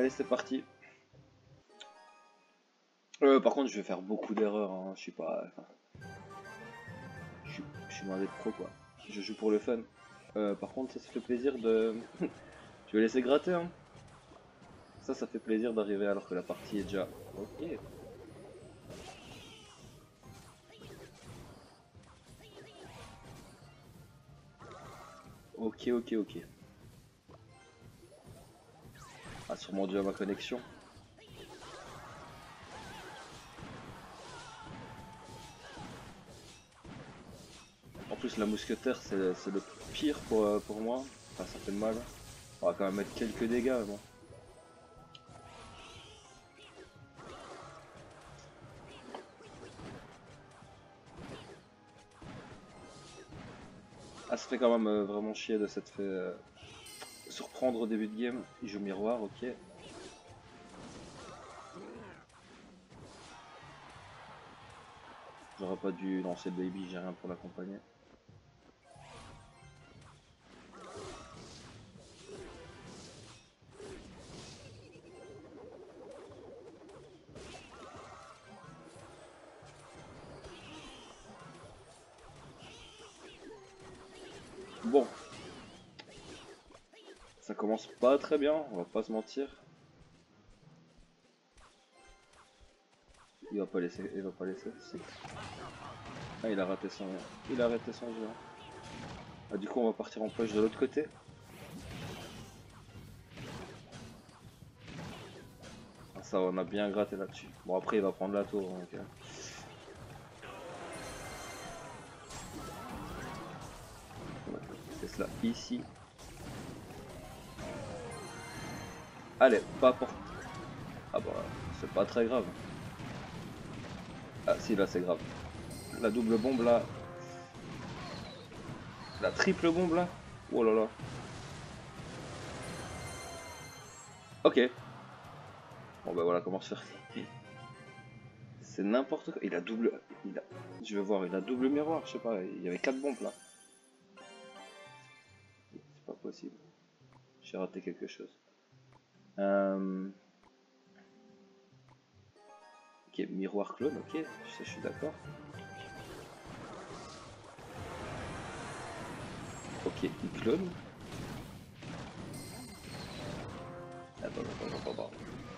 Allez, c'est parti. Par contre, je vais faire beaucoup d'erreurs, hein. Je suis pas... Je suis loin d'être pro, quoi. Je joue pour le fun. Par contre, ça fait plaisir de... Je vais laisser gratter, hein. Ça fait plaisir d'arriver alors que la partie est déjà... Ok. Ok. Ah, sûrement dû à ma connexion. En plus, la mousquetaire, c'est le pire pour moi. Enfin, ça fait mal. On va quand même mettre quelques dégâts, mais bon. Ah, ça fait quand même vraiment chier de s'être fait surprendre au début de game. Il joue miroir, ok. J'aurais pas dû lancer le baby, j'ai rien pour l'accompagner. Bon. Ça commence pas très bien, on va pas se mentir. Il va pas laisser, si. Ah, il a raté son jeu. Ah, du coup, on va partir en push de l'autre côté. Ah, ça, on a bien gratté là-dessus. Bon, après, il va prendre la tour. Donc, c'est cela ici. Allez, pas pour... Ah bah, c'est pas très grave. Ah si, là, c'est grave. La double bombe, là. La triple bombe, là. Oh là là. Ok. Bon bah voilà comment se faire. C'est n'importe quoi. Il a double... Je vais voir, il a double miroir, je sais pas. Il y avait 4 bombes, là. C'est pas possible. J'ai raté quelque chose. Ok, miroir clone, ok, ça je suis d'accord. Ok, il clone. Attends.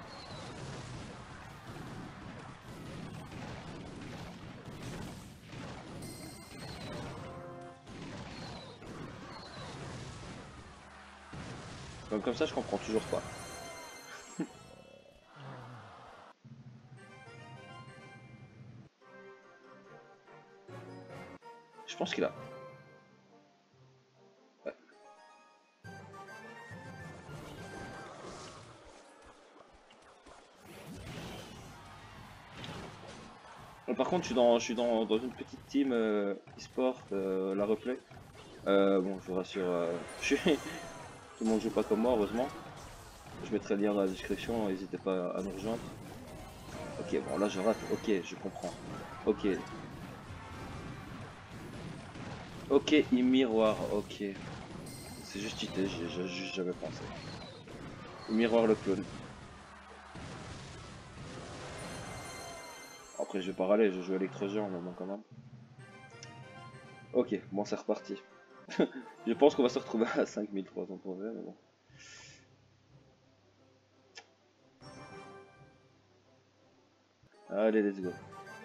Comme ça, je comprends toujours pas. Je pense qu'il a... Ouais. Bon, par contre, je suis dans une petite team e-sport, la replay. Bon, je vous rassure, tout le monde joue pas comme moi, heureusement. Je mettrai le lien dans la description, n'hésitez pas à nous rejoindre. Ok, bon là je rate, ok, je comprends. Ok. Ok, il miroir, ok. C'est juste idée, j'ai juste jamais pensé. Il miroir le clone. Après je vais pas râler, je joue électro-géant mais bon quand même. Ok, bon c'est reparti. Je pense qu'on va se retrouver à 5300 pour vrai, mais bon. Allez, let's go.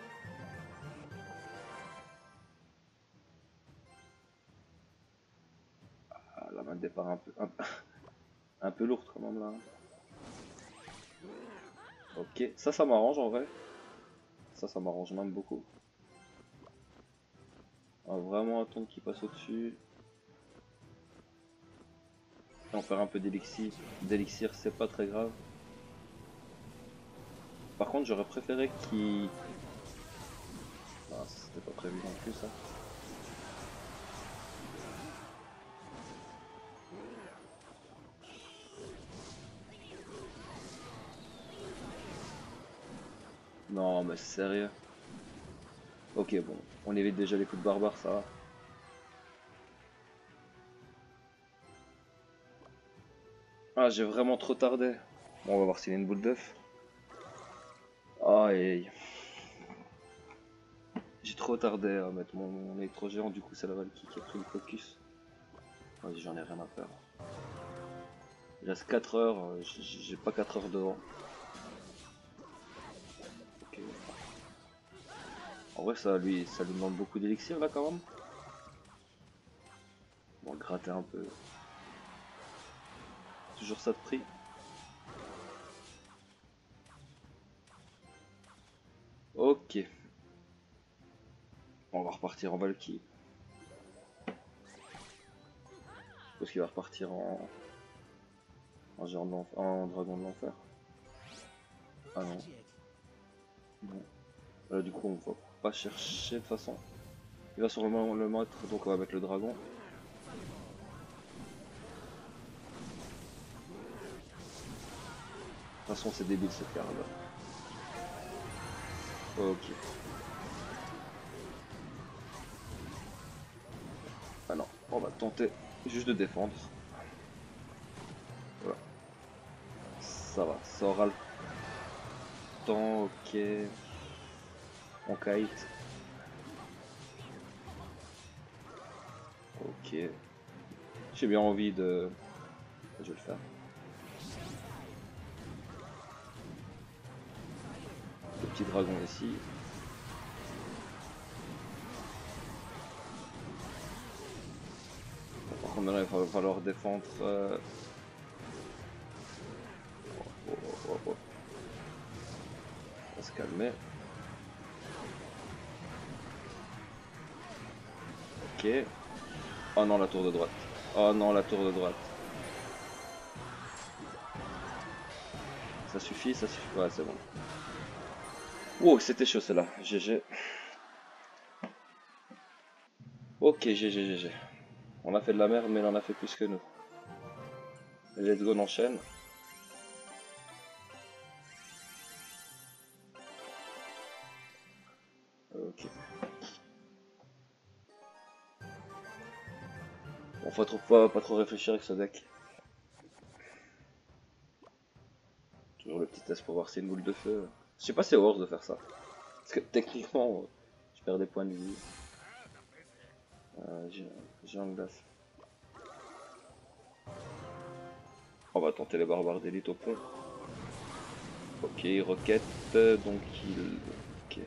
Ah, la main de départ un peu lourde quand même là. Ok, ça m'arrange en vrai. Ça m'arrange même beaucoup. On va vraiment attendre qu'il passe au-dessus. Et on faire un peu d'élixir, c'est pas très grave. Par contre, j'aurais préféré qu'il... Ah, c'était pas prévu non plus ça. Non mais sérieux. Ok bon, on évite déjà les coups de barbare, ça va. Ah j'ai vraiment trop tardé. Bon, on va voir s'il y a une boule d'œuf. Aïe. J'ai trop tardé à mettre mon électro-géant, du coup c'est la Valkyrie qui a pris le focus. Vas-y, j'en ai rien à faire. Il reste 4 heures, j'ai pas 4 heures devant. Okay. En vrai ça lui demande beaucoup d'élixir là quand même. On va gratter un peu. Toujours ça de prix. Ok. On va repartir en Valkyrie. Je suppose qu'il va repartir en géant de l'enfer, en dragon de l'enfer. Ah non. Bon. Là du coup on va pas chercher de toute façon. Il va sûrement le mettre, donc on va mettre le dragon. De toute façon c'est débile cette carte là. Ok. Ah non, on va tenter juste de défendre. Voilà. Ça va, ça aura le temps, ok. On kite. Ok. J'ai bien envie de... Je vais le faire. Le petit dragon ici. Par contre maintenant il va falloir défendre... Oh, oh, oh, oh. On va se calmer. Ok. Oh non, la tour de droite. Oh non, la tour de droite. Ça suffit, ça suffit. Ouais, c'est bon. Wow, c'était chaud celle-là. GG. Ok, GG, GG. On a fait de la merde, mais elle en a fait plus que nous. Let's go, on enchaîne. Ok. Bon, faut pas trop réfléchir avec ce deck. Toujours le petit test pour voir si c'est une boule de feu. Je sais pas si c'est worth de faire ça. Parce que techniquement, je perds des points de vie. J'ai un glace. On va tenter les barbares d'élite au pont. Ok, roquette, donc il... Ok.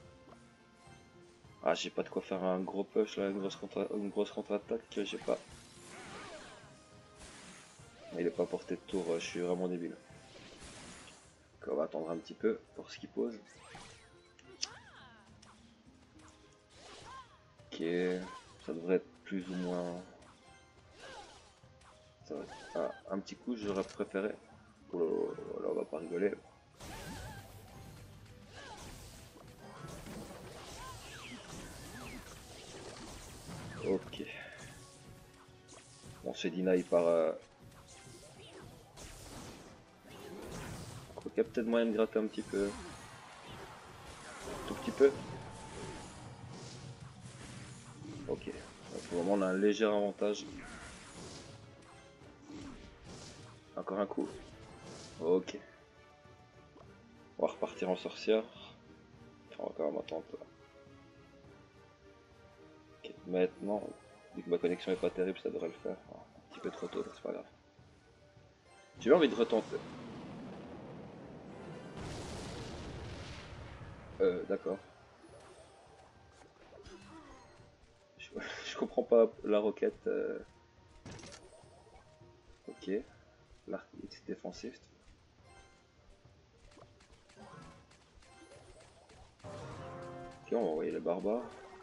Ah, j'ai pas de quoi faire un gros push là, une grosse contre-attaque, j'ai pas. Il est pas porté de tour, je suis vraiment débile. Donc on va attendre un petit peu pour ce qu'il pose. Ok, ça devrait être plus ou moins... Ça va être un petit coup, j'aurais préféré. Oh là, on va pas rigoler. Ok. Bon, c'est deny par... Quoi qu'il y a peut-être moyen de gratter un petit peu. Tout petit peu. Ok. Pour le moment, on a un léger avantage. Encore un coup. Ok. On va repartir en sorcière. On va quand même attendre. Ok. Maintenant, vu que ma connexion est pas terrible, ça devrait le faire. Un petit peu trop tôt, mais c'est pas grave. J'ai envie de retenter. D'accord. Je comprends pas la roquette. Ok. L'arc X défensif. Ok, on va envoyer les barbares.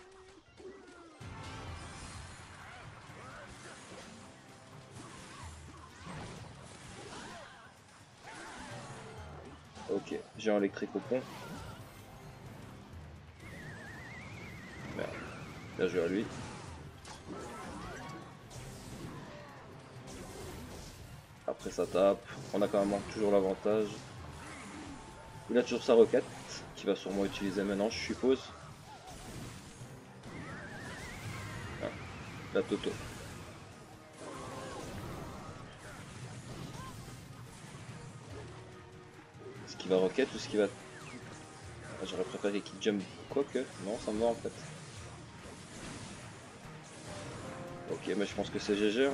Ok, j'ai un électrique au pont. Merde. Bien joué à lui. Après ça tape. On a quand même toujours l'avantage. Il a toujours sa roquette, qui va sûrement utiliser maintenant, je suppose. Ah, la Toto. qui va rocket ou ce qui va... Ah, j'aurais préféré qu'il jump, quoique, non ça me va en fait. Ok, mais je pense que c'est GG. Hein.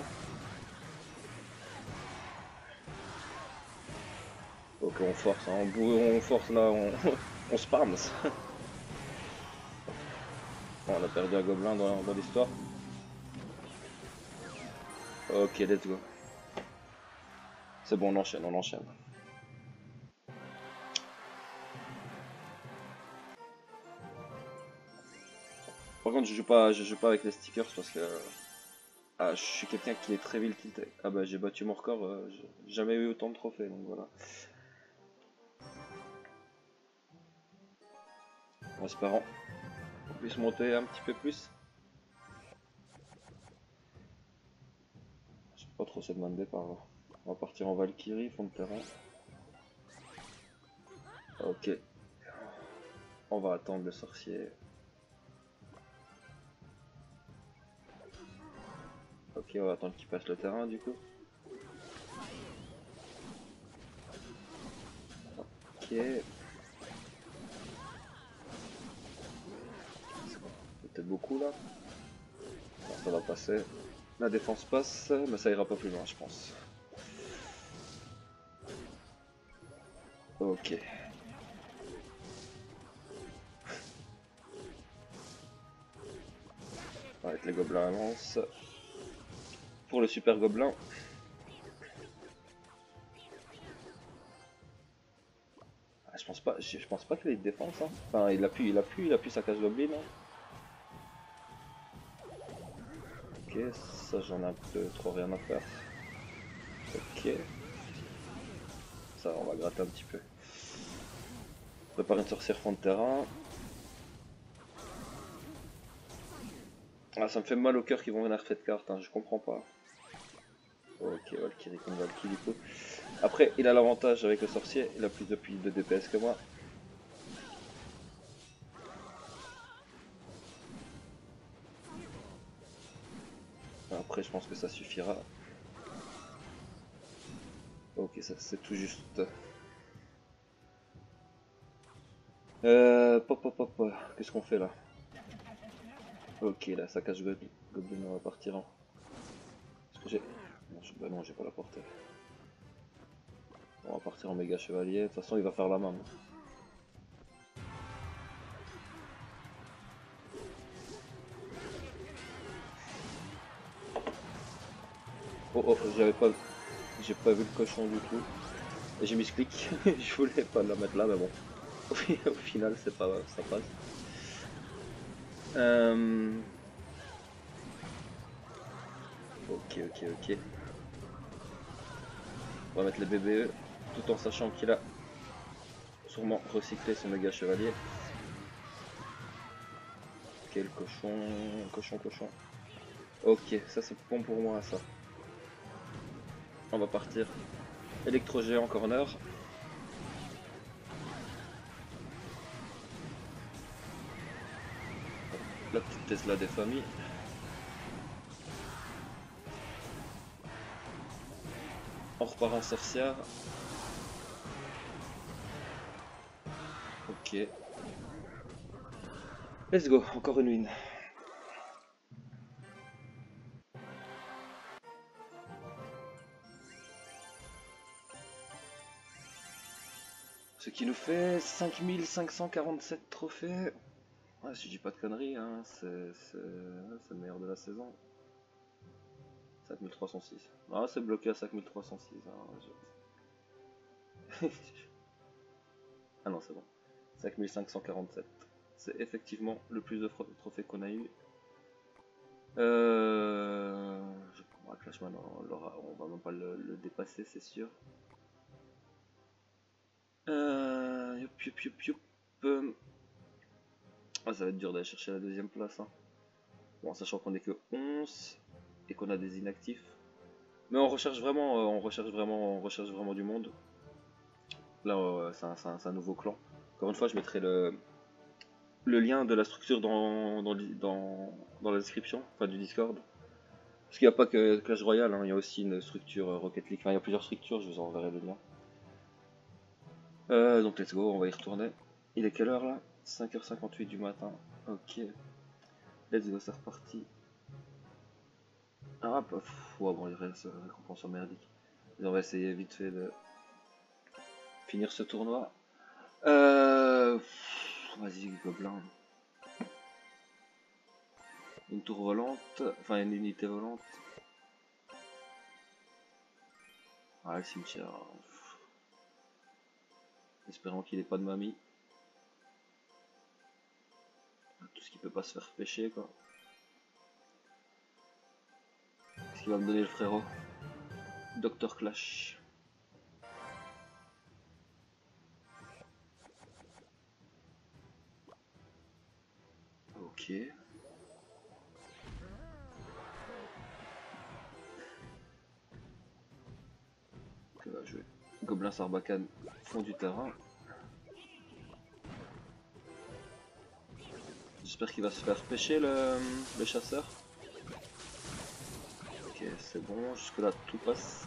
Ok, on force, hein. On force là, on spam. Bon, on a perdu un gobelin dans l'histoire. Ok, let's go. C'est bon, on enchaîne, on enchaîne. Par contre, je joue pas avec les stickers parce que je suis quelqu'un qui est très vite tilté. Ah bah j'ai battu mon record, j'ai jamais eu autant de trophées, donc voilà. En espérant qu'on puisse monter un petit peu plus. Je sais pas trop se demander par là. On va partir en Valkyrie, fond de terrain. Ok. On va attendre le sorcier. Ok, on va attendre qu'il passe le terrain du coup. Ok. C'était beaucoup là. Bon, ça va passer. La défense passe, mais ça ira pas plus loin je pense. Ok. Avec les gobelins avancent. Pour le super gobelin. Ah, je pense pas qu'il ait de défense. Hein. Enfin, il appuie sa case goblin. Hein. Ok, ça j'en ai un peu trop rien à faire. Ok. Ça, on va gratter un petit peu. Prépare une sorcière fond de terrain. Ah, ça me fait mal au cœur qu'ils vont venir cette carte, hein, je comprends pas. Ok, Valkyrie contre Valkyrie du coup. Après, il a l'avantage avec le sorcier, il a plus de DPS que moi. Après, je pense que ça suffira. Ok, ça c'est tout juste. Pop. Qu'est-ce qu'on fait là? Ok, là, ça cache Goblin, on va partir en. Est-ce que j'ai. Non, bah non, j'ai pas la portée. On va partir en méga chevalier, de toute façon, il va faire la main. Oh, j'ai pas vu le cochon du tout. Et j'ai mis ce clic, je voulais pas la mettre là, mais bon. Au final, c'est pas grave, ça passe. Ok. On va mettre le BBE, tout en sachant qu'il a sûrement recyclé son méga chevalier. Ok, le cochon. Ok, ça c'est bon pour moi, ça. On va partir. Électro-géant corner. La petite Tesla des familles. On repart en sorcière. Ok. Let's go, encore une win. Ce qui nous fait 5547 trophées. Ouais, si je dis pas de conneries, hein, c'est le meilleur de la saison. 5306. Ah, c'est bloqué à 5306. Hein, ah non, c'est bon. 5547. C'est effectivement le plus de trophées qu'on a eu. Je crois que Clashman, on va même pas le dépasser, c'est sûr. Youp. Ah, ça va être dur d'aller chercher la deuxième place. Hein. Bon, sachant qu'on est que 11 et qu'on a des inactifs. Mais on recherche vraiment du monde. Là, c'est un nouveau clan. Encore une fois, je mettrai le lien de la structure dans la description, enfin du Discord. Parce qu'il n'y a pas que Clash Royale, hein, il y a aussi une structure Rocket League. Enfin, il y a plusieurs structures, je vous enverrai le lien. Donc let's go, on va y retourner. Il est quelle heure là? 5h58 du matin. Ok. Let's go, c'est reparti. Ah bah, ouais, bon, il reste récompense en merdique. Mais on va essayer vite fait de finir ce tournoi. Vas-y, gobelin. Une tour volante, enfin une unité volante. Ah, le cimetière. Espérons qu'il ait pas de mamie. Tout ce qui peut pas se faire pêcher, quoi. Qu'est-ce qu'il va me donner le frérot? Docteur Clash. Ok. Que va jouer. Gobelin Sarbacane, fond du terrain. J'espère qu'il va se faire pêcher le chasseur. Ok, c'est bon, jusque là tout passe.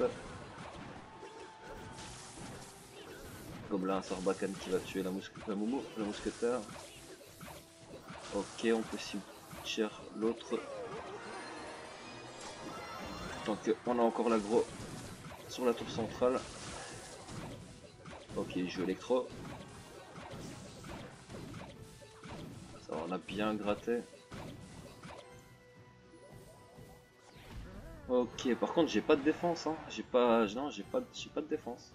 Gobelin Sarbacane qui va tuer la mousquetaire. Ok, on peut cimetière l'autre. Tant qu'on a encore l'aggro sur la tour centrale. Ok, il joue électro. Ça on a bien gratté. Ok, par contre j'ai pas de défense, hein. J'ai pas de défense.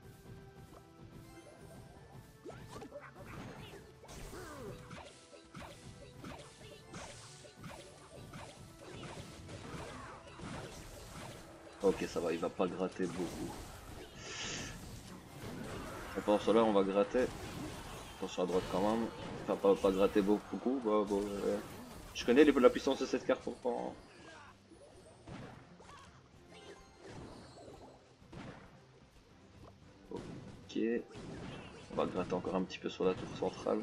Ok, ça va, il va pas gratter beaucoup. Et pendant cela, on va gratter. Attention à droite quand même. Enfin, pas gratter beaucoup. Bah, bon, je connais la puissance de cette carte pourtant. Ok. On va gratter encore un petit peu sur la tour centrale.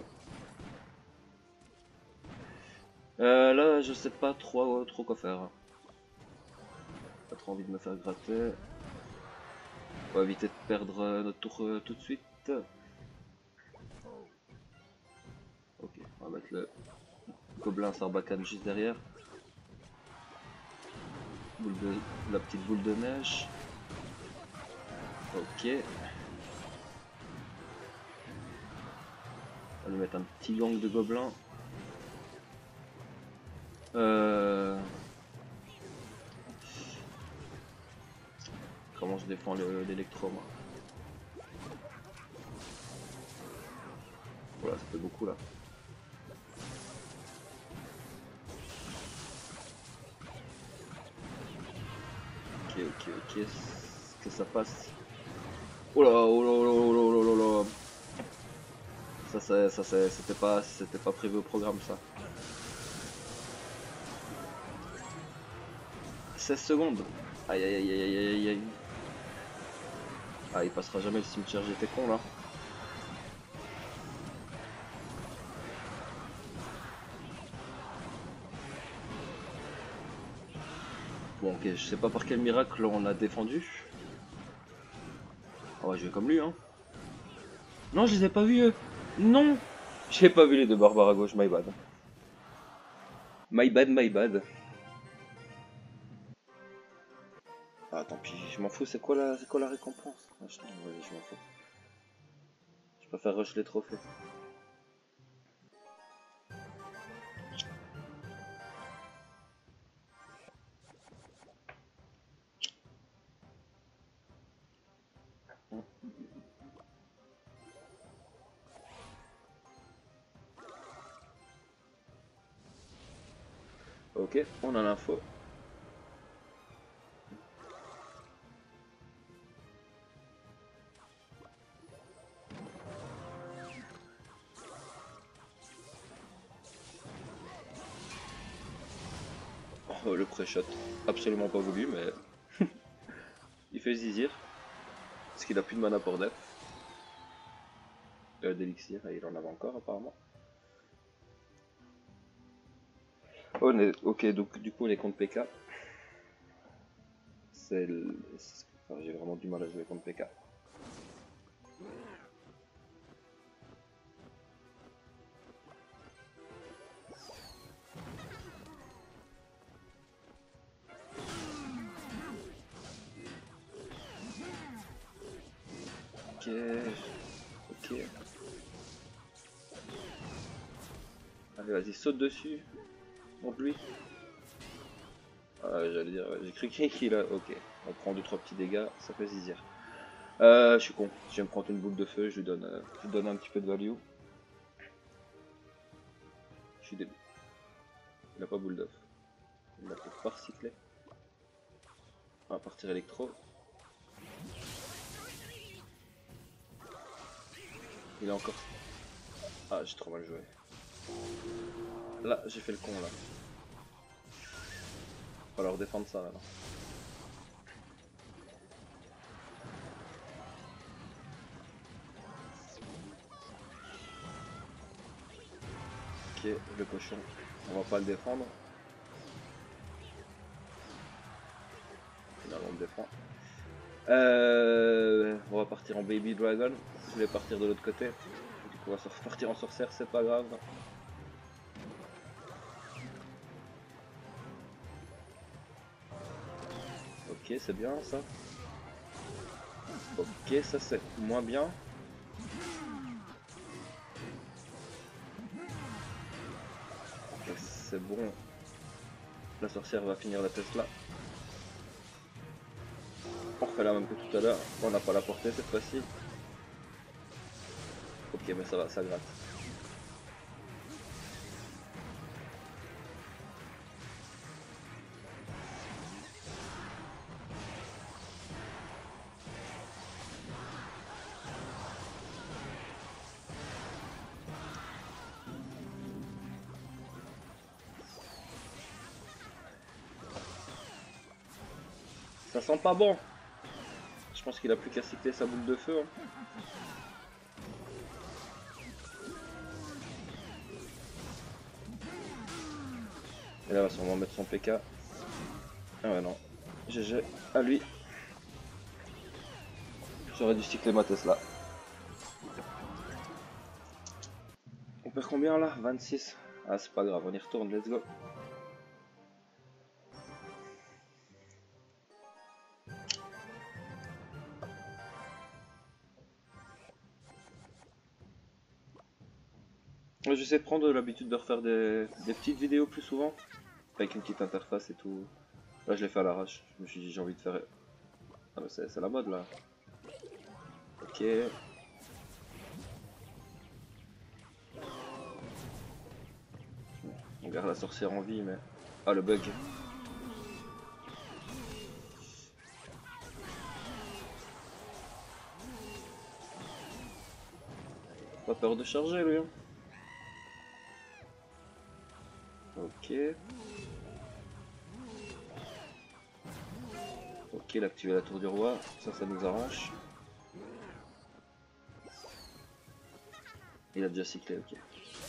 Là, je sais pas trop quoi faire. Pas trop envie de me faire gratter. On va éviter de perdre notre tour tout de suite. Ok, on va mettre le gobelin Sarbacane juste derrière. La petite boule de neige. Ok. On va lui mettre un petit gang de gobelins. Comment je défends l'électro moi? Voilà, ça fait beaucoup là. Ok, est-ce que ça passe? Oh là, oh là, oh là, oh là, oh là, oh là. C'était pas prévu au programme ça. 16 secondes. Aïe aïe aïe aïe aïe aïe. Ah, il passera jamais le cimetière, j'étais con là. Bon, ok, je sais pas par quel miracle on a défendu. On va jouer comme lui, hein. Non, je les ai pas vus, eux. Non, j'ai pas vu les deux barbares à gauche, my bad. My bad, my bad. Ah, tant pis, je m'en fous, c'est quoi la récompense? Ah, vas-y, je m'en fous. Je préfère rush les trophées. Ok, on a l'info. Oh, le pré-shot, absolument pas voulu, mais il fait zizir. Parce qu'il a plus de mana pour def. D'élixir, et il en avait encore apparemment. Ok, donc du coup on est contre PK. Enfin, j'ai vraiment du mal à jouer contre PK. Ok. Ok. Allez, vas-y, saute dessus. Monte lui. Ah, j'allais dire, j'ai cru qu'il a. Ok. On prend 2-3 petits dégâts, ça fait zizir. Je suis con. Si je vais me prendre une boule de feu, je lui donne un petit peu de value. Je suis débile. Il a pas boule d'œuf. Il a peut-être pas recyclé. On va partir électro. Il a encore. Ah, j'ai trop mal joué. Là, j'ai fait le con là. Va falloir défendre ça alors. Ok, le cochon, on va pas le défendre. Finalement, on le défend. On va partir en Baby Dragon. Je voulais partir de l'autre côté. Du coup, on va se repartir en sorcière, c'est pas grave. Ok, c'est bien ça. Ok, ça c'est moins bien. C'est bon. La sorcière va finir la Tesla. On refait la même que tout à l'heure. On n'a pas la portée cette fois-ci. Ok, mais ça va, ça gratte. Ça sent pas bon. Je pense qu'il a plus qu'à cycler sa boule de feu. Hein. Et là, il va sûrement mettre son PK. Ah ouais, non. GG à lui. J'aurais dû cycler ma Tesla. On perd combien là? 26. Ah, c'est pas grave, on y retourne, let's go. J'essaie de prendre l'habitude de refaire des petites vidéos plus souvent. Avec une petite interface et tout. Là, je l'ai fait à l'arrache. Je me suis dit, j'ai envie de faire. Ah, mais c'est la mode là. Ok. On garde la sorcière en vie, mais. Ah, le bug. Pas peur de charger lui. Hein. Ok. Ok, il a activé la tour du roi. Ça nous arrange. Il a déjà cyclé, ok.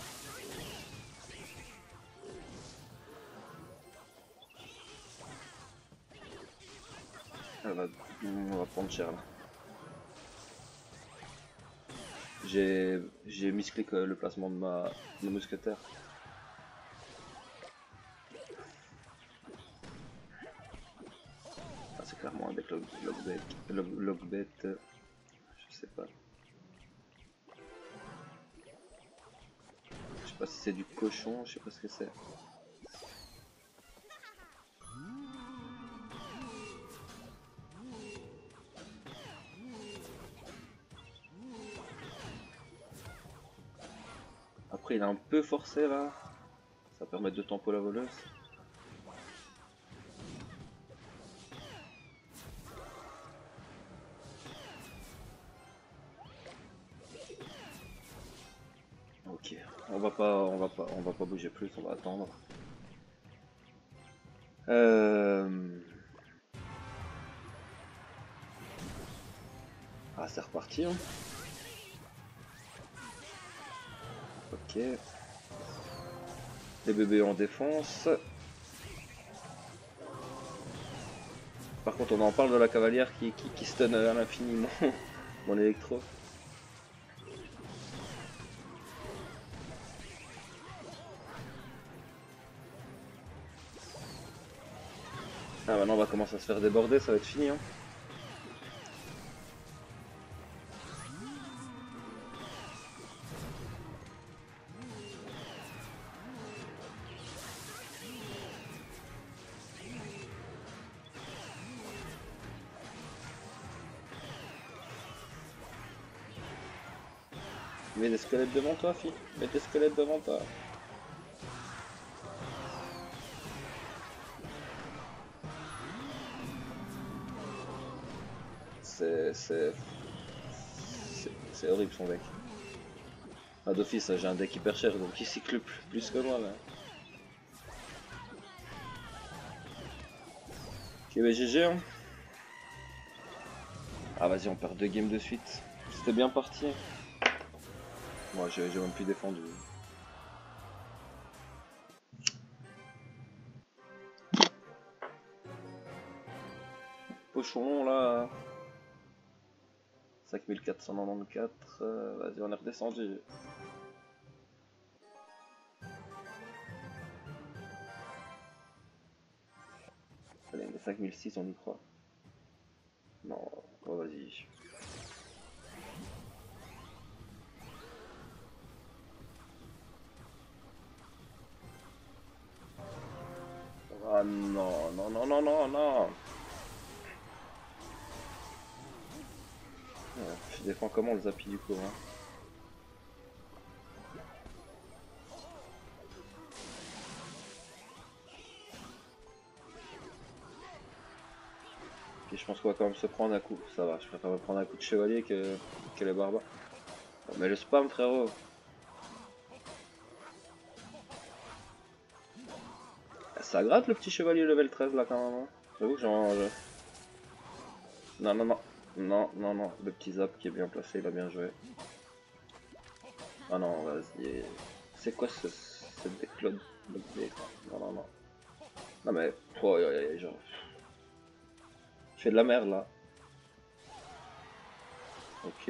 On va prendre cher là. J'ai misclé le placement de mousquetaire. Ah, c'est clairement un deck logbet. Je sais pas. Je sais pas si c'est du cochon, je sais pas ce que c'est. Après il est un peu forcé là. Ça permet de tempo la voleuse. Ok, on va pas bouger plus, on va attendre. Ah, c'est reparti. Hein. Ok. Les bébés en défense. Par contre, on en parle de la cavalière qui stun à l'infini mon électro. Ah, maintenant on va commencer à se faire déborder, ça va être fini. Hein. Mets des squelettes devant toi, fille. Mets des squelettes devant toi. C'est horrible son deck. Ah d'office, j'ai un deck hyper cher donc il cycle plus que moi là. Ok bah GG hein. Ah vas-y on perd 2 games de suite. C'était bien parti. Moi j'ai même plus défendu. Pochon là. 5494. Vas-y on est redescendu. Allez, les 5006 on y croit. Non, oh, vas-y. Ah non, non, non, non, non, non. Je défends comment le Zapi du coup hein. Ok, je pense qu'on va quand même se prendre un coup. Ça va, je préfère me prendre un coup de chevalier que les barbares. Oh, mais le spam frérot. Ça gratte le petit chevalier level 13 là quand même. Hein. J'avoue que j'en... Non, non, non. Non, non, non. Le petit zap qui est bien placé, il a bien joué. Ah non, vas-y. C'est quoi ce déclone? Non, non, non. Non mais... Oh, genre... Je fais de la merde là. Ok.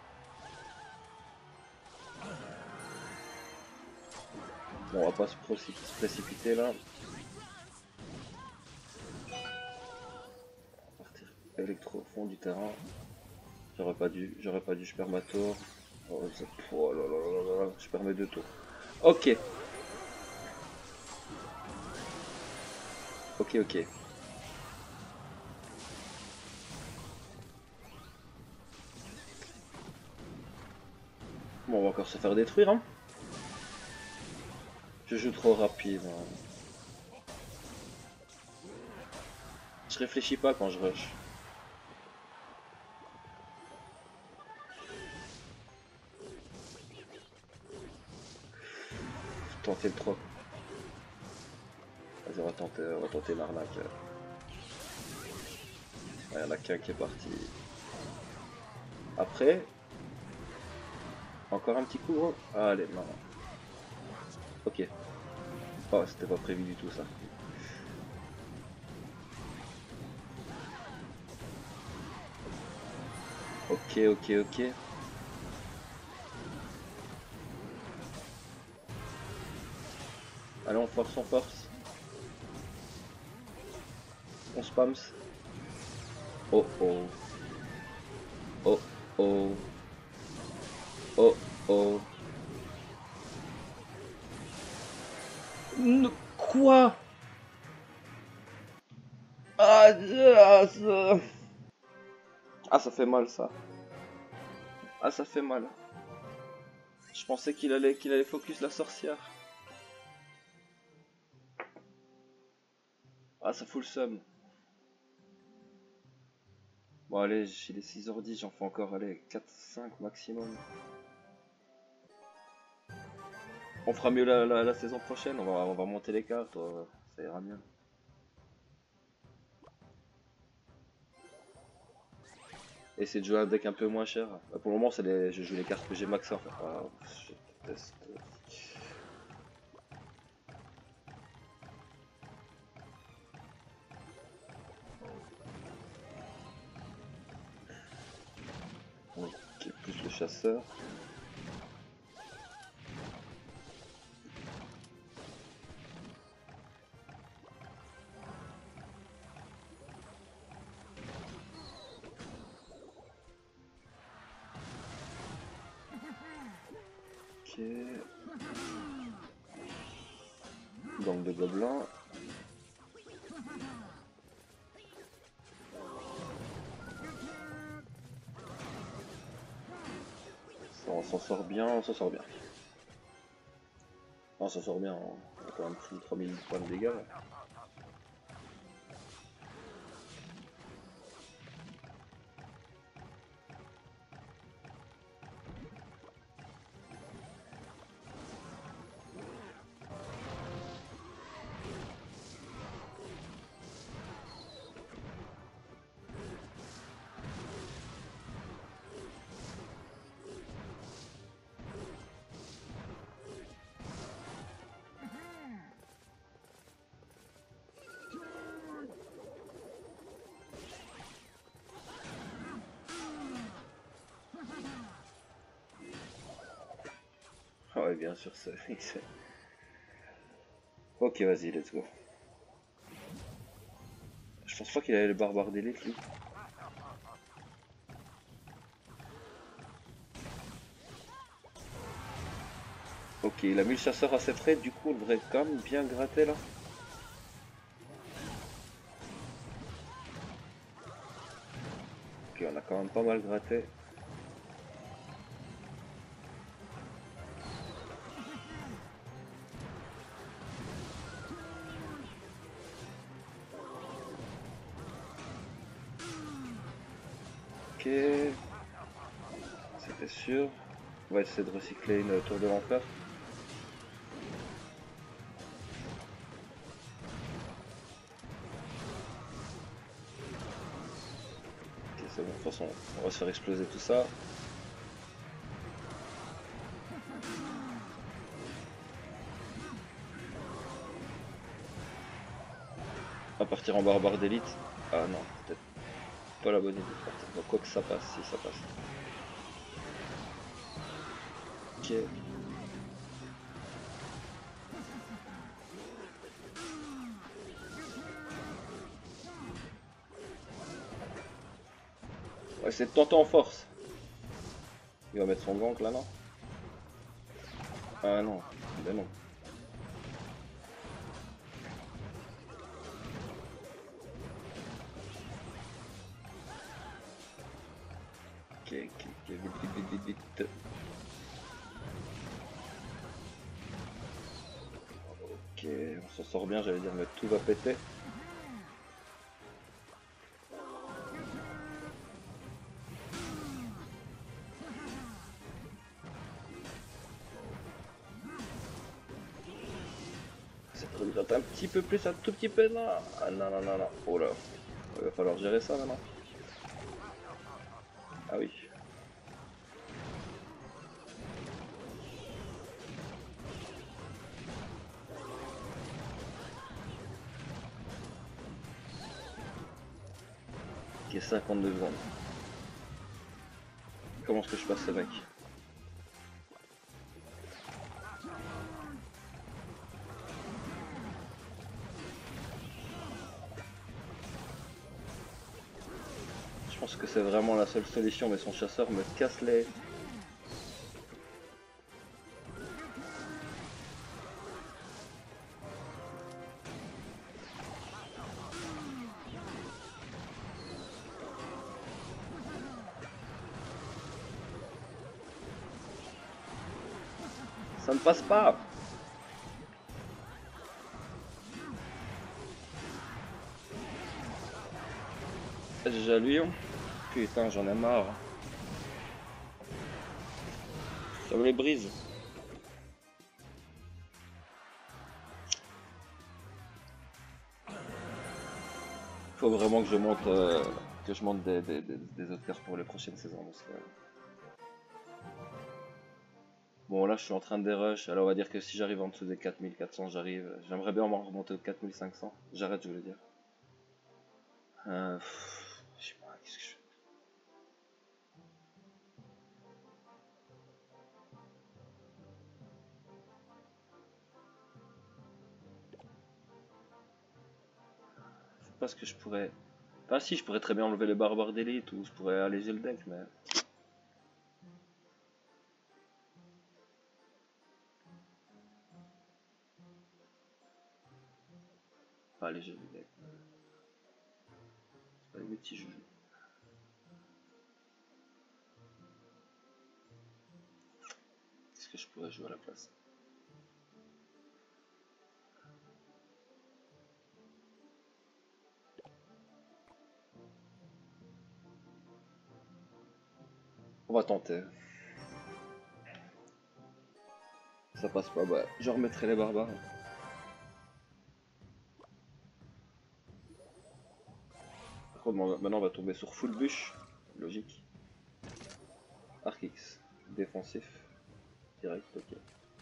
Bon, on va pas se précipiter là. On va partir électro au fond du terrain. J'aurais pas dû, je perds ma tour. Oh là là là là, je perds mes 2 tours. Ok. Ok, ok. Bon, on va encore se faire détruire, hein. Je joue trop rapide. Hein. Je réfléchis pas quand je rush. Tenter le 3. Vas-y, on va tenter l'arnaque. Il y en a qu'un qui est parti. Après. Encore un petit coup, gros. Allez, non. Ok. Oh, c'était pas prévu du tout ça. Ok, ok, ok. Allez, on force, on force. On spams. Oh oh. Oh oh. Oh oh. Quoi? Ah, ça fait mal ça. Ah, ça fait mal. Je pensais qu'il allait focus la sorcière. Ah, ça fout le seum. Bon, allez, il est 6h10, j'en fais encore, allez, 4-5 maximum. On fera mieux la saison prochaine, on va monter les cartes, ça ira mieux. Essayer de jouer un deck un peu moins cher. Bah, pour le moment, je joue les cartes que j'ai max en fait. Ah, je déteste. Ok, plus le chasseur. Ok. Gang de gobelins. s'en sort bien, on s'en sort bien. On s'en sort bien, on a quand même pris 3000 points de dégâts. Là. Ah ouais, bien sûr, c'est... Ok, vas-y, let's go. Je pense pas qu'il avait le barbare d'élite, lui. Ok, il a mis le chasseur à ses frais, du coup, on devrait quand même bien gratter, là. Ok, on a quand même pas mal gratté. Ok, c'était sûr. On va essayer de recycler une tour de l'enfer. Ok, c'est bon, de toute façon, on va se faire exploser tout ça. On va partir en barbare d'élite. Ah non, peut-être pas la bonne idée de partir. Donc, quoi que ça passe, si ça passe. Ok. On va essayer de tenter en force. Il va mettre son gank là, non? Ah non, ben non. Ok, ok, ok, vite, vite, vite, vite, vite. Ok, on s'en sort bien, j'allais dire, mais tout va péter. Ça peut gratter un petit peu plus, un tout petit peu, non. Ah non, non, non, non. Oh là, il va falloir gérer ça maintenant. Ah oui. Ok, 52 secondes. Comment est-ce que je passe ce mec? Je pense que c'est vraiment la seule solution, mais son chasseur me casse les... Ça ne passe pas. J'allume. Putain, j'en ai marre. Ça me les brise. Faut vraiment que je monte des autres cartes pour les prochaines saisons. Parce que... Bon, là, je suis en train de dérush. Alors, on va dire que si j'arrive en dessous des 4400, j'arrive. J'aimerais bien m'en remonter aux 4500. J'arrête, je voulais dire. Je sais pas, qu'est-ce que je fais? Je sais pas ce que je pourrais... Enfin, si, je pourrais très bien enlever les barbares d'élite ou je pourrais alléger le deck, mais... Pas alléger le deck. C'est pas les petits jeux. que je pourrais jouer à la place? On va tenter. Ça passe pas, bah je remettrai les barbares. Par contre, maintenant on va tomber sur full bûche. Logique. Arc-X. Défensif. Direct, ok.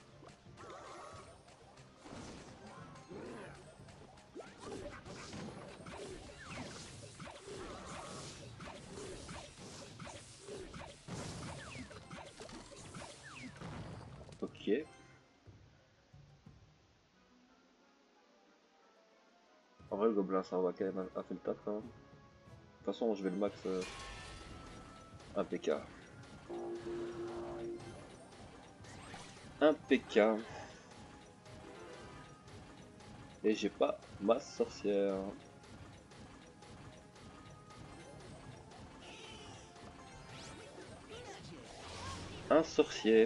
Ok. En vrai, le gobelin, ça va quand même à fait le taf quand même. De toute façon, je vais le max APK. Un PK. Et j'ai pas ma sorcière. Un sorcier.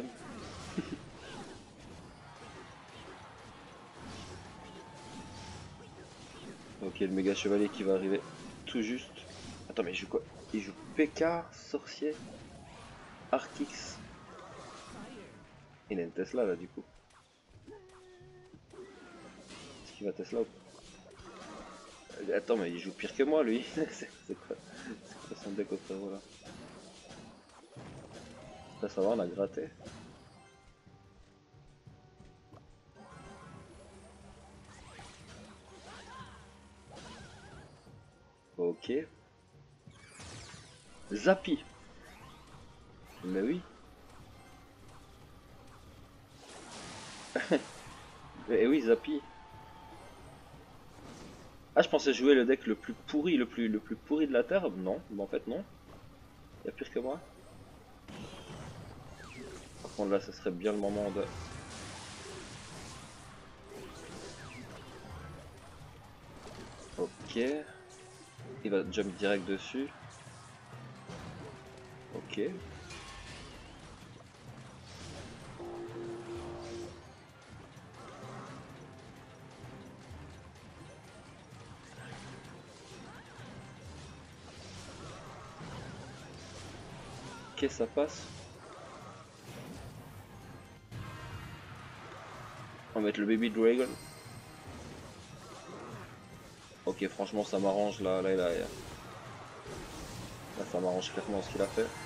Ok, le méga chevalier qui va arriver tout juste. Attends, mais il joue quoi? Il joue PK, sorcier, Arc-X. Il a une Tesla là du coup. Est-ce qu'il va Tesla ou pas? Attends, mais il joue pire que moi lui. C'est quoi son deck au frérot là? Là ça va, on a gratté. Ok. Zappy. Mais oui. Mais oui, Zappy. Ah, je pensais jouer le deck le plus pourri, le plus pourri de la Terre. Non, mais en fait non. Il y a pire que moi. Par contre là, ce serait bien le moment de... Ok. Il va jump direct dessus. Ok. Ok, ça passe. On va mettre le Baby Dragon. Ok, franchement, ça m'arrange là, là, ça m'arrange clairement ce qu'il a fait.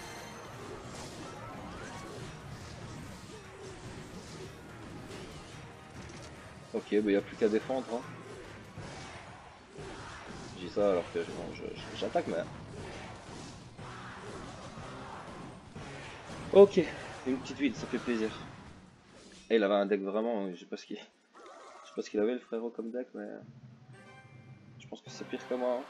Ok, bah il n'y a plus qu'à défendre. Hein. Je dis ça alors que j'attaque, mais... Ok, une petite vide, ça fait plaisir. Et il avait un deck vraiment, je sais pas ce qu'il avait le frérot comme deck, mais... Je pense que c'est pire que moi. Hein.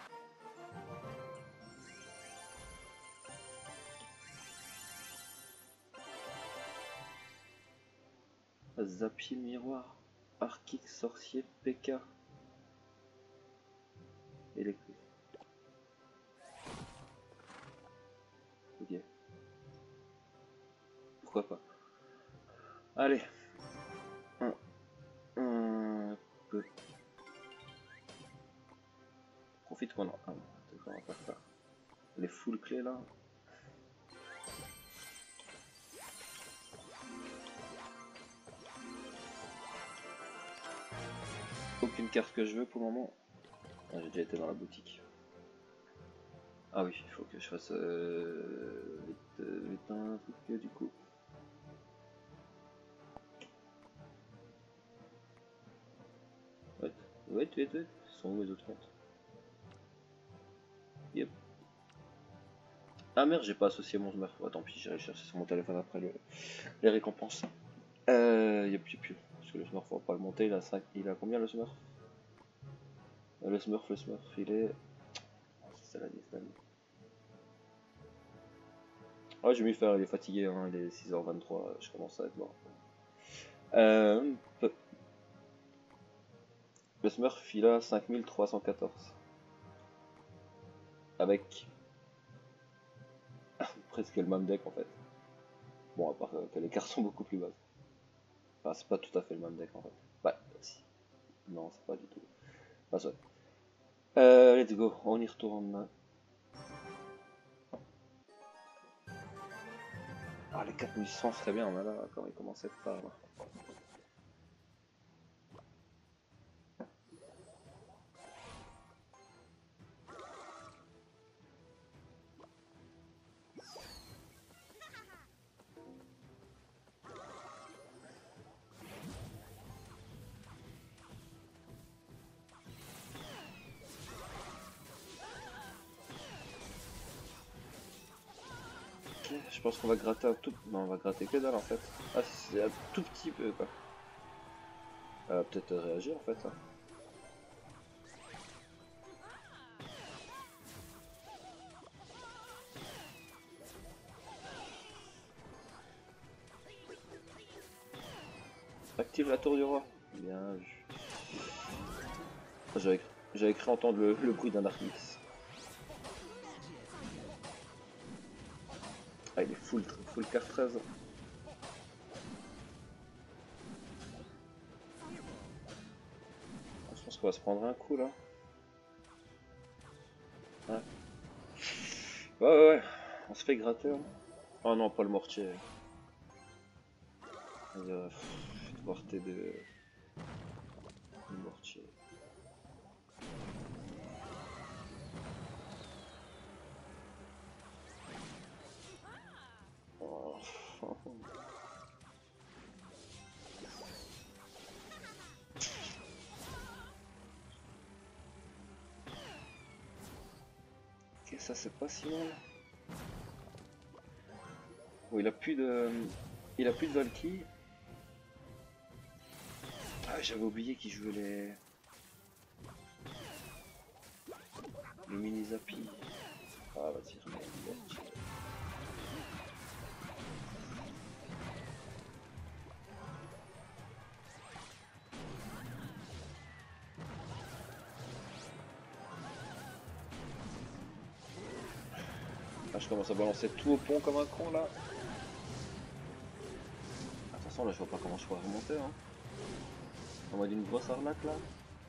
Zappy, miroir, Arc-X, sorcier, PK. Électrique. Ok. Pourquoi pas. Allez. Un peu. Profite qu'on en... Ah, on va pas faire. Les full clés là. Aucune carte que je veux pour le moment. Ah, j'ai déjà été dans la boutique. Ah oui, il faut que je fasse vite un truc du coup. Wait. Ils sont où les autres comptes? Yep. Ah merde, j'ai pas associé mon Smurf. Oh, tant pis, j'irai chercher sur mon téléphone après les récompenses. Yep. Parce que le Smurf, on va pas le monter, il a 5. Il a combien le Smurf? Le Smurf, il est... C'est la liste. Ouais, je vais m'y faire, il est fatigué, hein, il est 6h23, je commence à être mort. Le Smurf, il a 5314. Avec presque le même deck en fait. Bon, à part que les cartes sont beaucoup plus basses. Enfin, c'est pas tout à fait le même deck en fait. Ouais, si. Non, c'est pas du tout. Ah, ça. Let's go, on y retourne. Ah, les 4100 serait bien, mais là, quand il commence à être tard. Là. Ok, je pense qu'on va gratter un tout. Non, on va gratter que dalle en fait. Ah, c'est un tout petit peu quoi. Peut-être réagir en fait. Hein. Active la tour du roi. Bien vu. Ah, j'avais cru entendre le bruit d'un Darknix. Ah, il est full carte 13. Je pense qu'on va se prendre un coup là. Ouais, ouais. On se fait gratter. Hein. Oh non, pas le mortier. Je vais devoir t'aider le mortier. Oh. Ok, ça c'est pas si mal. Bon, il a plus de. Il a plus de Valky. Ah, j'avais oublié qu'il jouait les mini Zappy. Ah, vas-y, remets le mortier. Ah, je commence à balancer tout au pont comme un con là. Attention, là je vois pas comment je pourrais remonter. Hein. En mode une grosse arnaque là.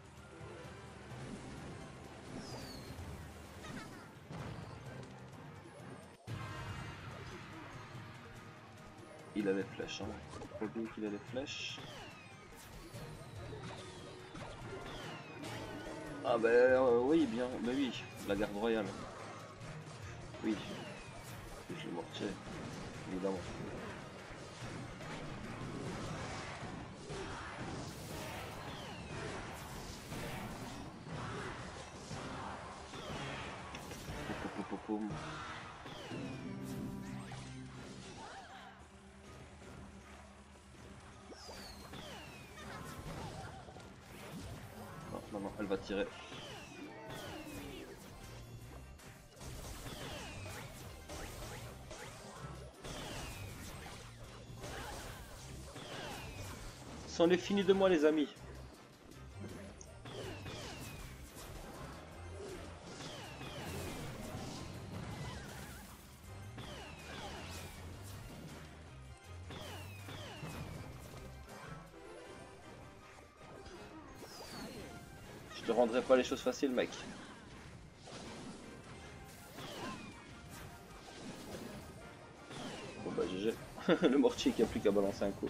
Il a les flèches, hein. Faut oublier qu'il a les flèches. Ah bah oui, bien, mais oui, la garde royale. Oui, je le mortier, évidemment. Pom, pom, pom, pom. Non, elle va tirer. C'en est fini de moi les amis. Je te rendrai pas les choses faciles mec. Bon bah GG. Le mortier qui a plus qu'à balancer un coup.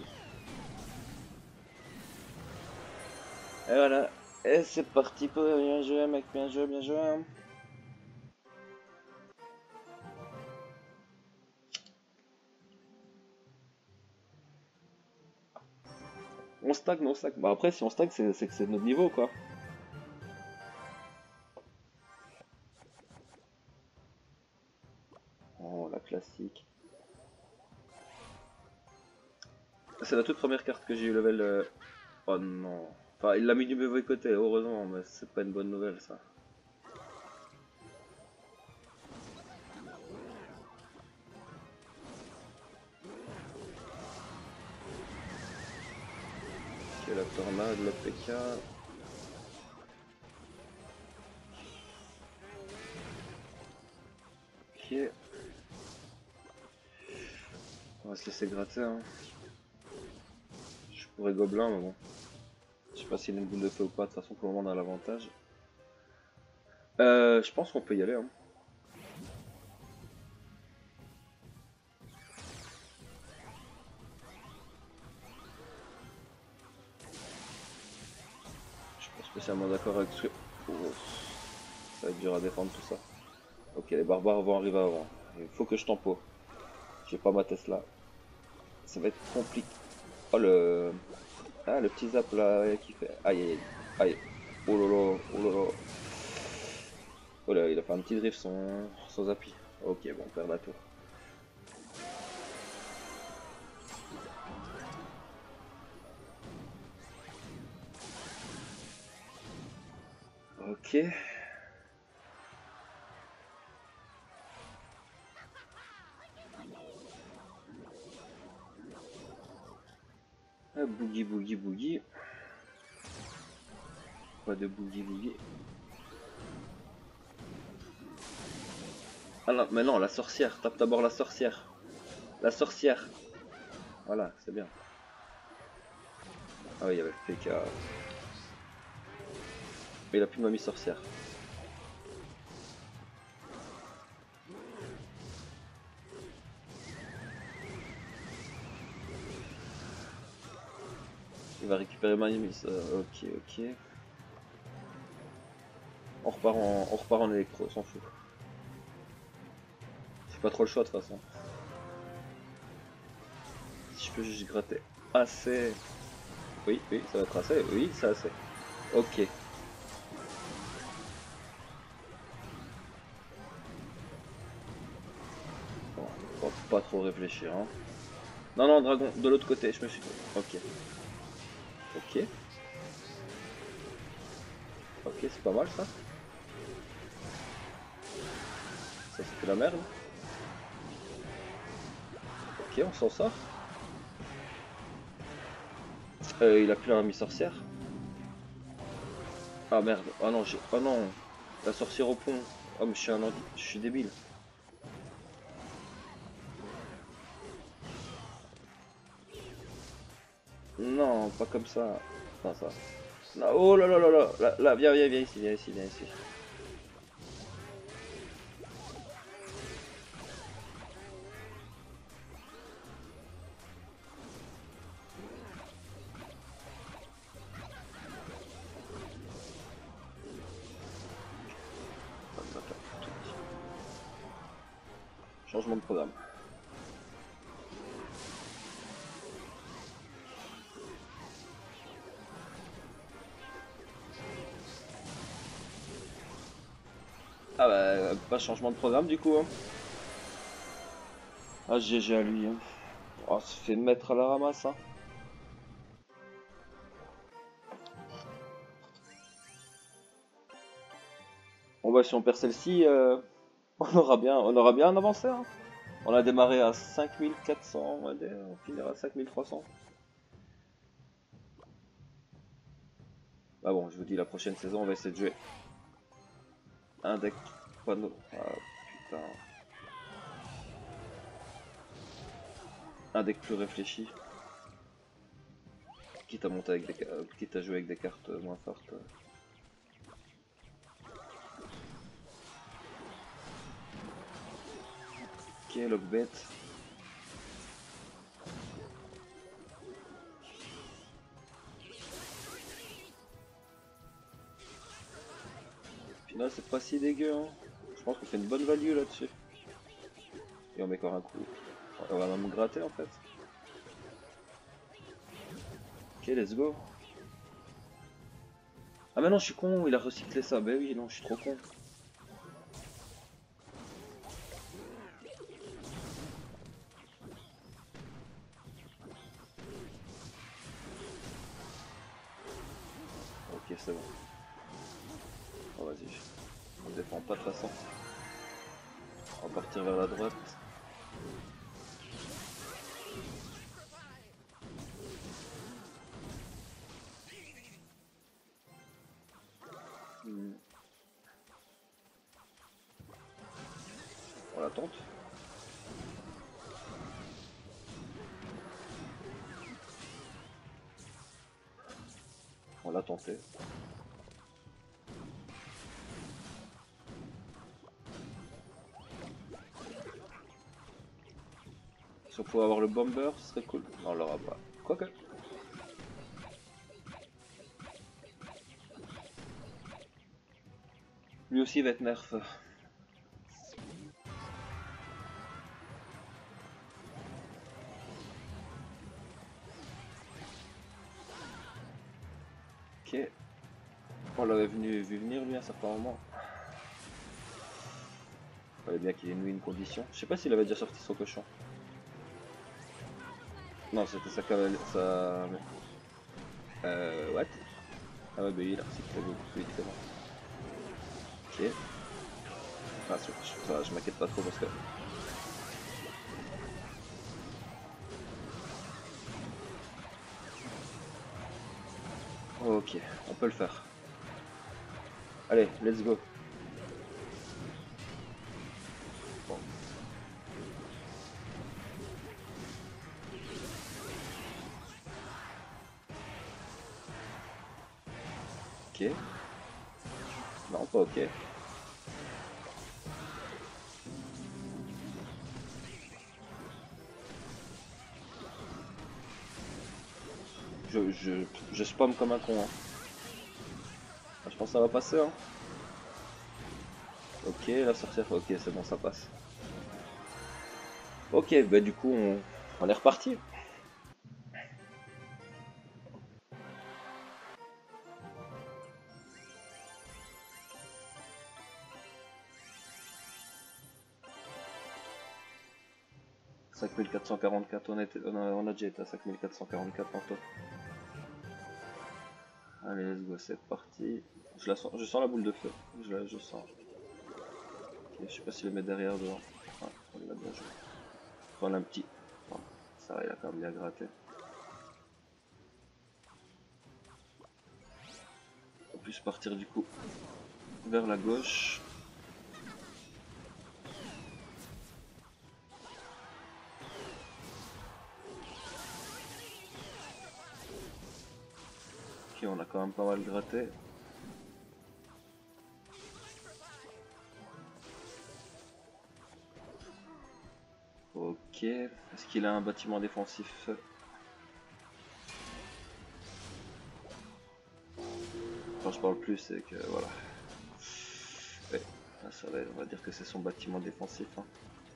Et voilà. Et c'est parti pour bien joué mec, bien joué, bien joué. On stack, mais on stack. Bah après si on stack c'est que c'est de notre niveau quoi. Oh la classique. C'est la toute première carte que j'ai eu level. Oh non. Enfin il l'a mis du mauvais côté, heureusement, mais c'est pas une bonne nouvelle ça. Ok la tornade, le PK. Ok. On va se laisser gratter hein. Je tour et gobelin, mais bon. Je sais pas s'il a une boule de feu ou pas, de toute façon pour le moment on a l'avantage. Je pense qu'on peut y aller. Hein. Je suis pas spécialement d'accord avec ce que... Oh, ça va être dur à défendre tout ça. Ok, les barbares vont arriver avant. Il faut que je tempo. J'ai pas ma Tesla. Ça va être compliqué. Oh le... Ah le petit zap là qui fait... Aïe aïe aïe. Oh lolo, oh lolo. Oh là, il a fait un petit drift sans appui. Ok, bon, on perd la tour. Ok. Ah, boogie, boogie, boogie. Pas de boogie, boogie. Ah non, mais non, la sorcière. Tape d'abord la sorcière. La sorcière. Voilà, c'est bien. Ah oui, il y avait le PK. Mais il a plus de mamie sorcière. Il va récupérer mamie. Ok, ok. On repart en électro, on s'en fout. J'ai pas trop le choix de toute façon. Si je peux juste gratter assez. Oui, oui, ça va être assez. Oui, c'est assez. Ok. Bon, faut pas trop réfléchir. Hein. Non, non, dragon, de l'autre côté, je me suis... Ok. Ok. Ok, c'est pas mal ça. Ça c'était la merde. Ok, on s'en sort. Il a plus la mamie sorcière. Ah merde. Oh non, j'ai... Oh non. La sorcière au pont. Oh mais je suis un je suis débile. Non, pas comme ça. Non, ça. Non, oh là là là là. Là, là, viens, viens, viens ici, viens ici, viens ici. Changement de programme. Ah bah, pas changement de programme du coup. Hein. Ah, GG à lui. Hein. Oh, se fait mettre à la ramasse. Hein. Bon bah si on perd celle-ci, on aura bien avancé. Hein. On a démarré à 5400, on finira à 5300. Ah bon, je vous dis, la prochaine saison, on va essayer de jouer un deck panneau. Ah putain. Un deck plus réfléchi. Quitte à monter avec quitte à jouer avec des cartes moins fortes. Ok, lockbet. Final, c'est pas si dégueu. Hein. Je pense qu'on fait une bonne value là-dessus. Et on met encore un coup. On va même gratter en fait. Ok, let's go. Ah mais non, je suis con, il a recyclé ça. Bah oui, non, je suis trop con. Ok, c'est bon. Oh, vas-y. On défend pas de toute façon. On va partir vers la droite. On la tente. va tenter. Si on pouvait avoir le bomber, ce serait cool. Non, on l'aura pas. Quoique. Lui aussi va être nerf. Ok. On l'avait vu venir lui à un certain moment. Il fallait bien qu'il ait mis une condition. Je sais pas s'il avait déjà sorti son cochon. Non, c'était sa cavale. Sa. What? Ah ouais, bah il a reçu plus vite que moi. Ok. Ah, je m'inquiète pas trop parce que. Ok, on peut le faire. Allez, let's go. Bon. Ok. Non, pas ok. Je spam comme un con. Hein. Ah, je pense que ça va passer. Hein. Ok, la sorcière. Ok, c'est bon, ça passe. Ok, bah du coup, on est reparti. « 5444, on a déjà été à 5444 tantôt. Allez, let's go, c'est parti. Je sens la boule de feu. Je sens. Okay, je sais pas s'il le met derrière devant. Ah, il a bien joué. Prendre un petit. Oh, ça va, il a quand même bien gratté. On peut partir du coup vers la gauche. Ok, on a quand même pas mal gratté. Ok, est-ce qu'il a un bâtiment défensif? Quand je parle plus, c'est que voilà. Ouais, ça va, on va dire que c'est son bâtiment défensif. Hein.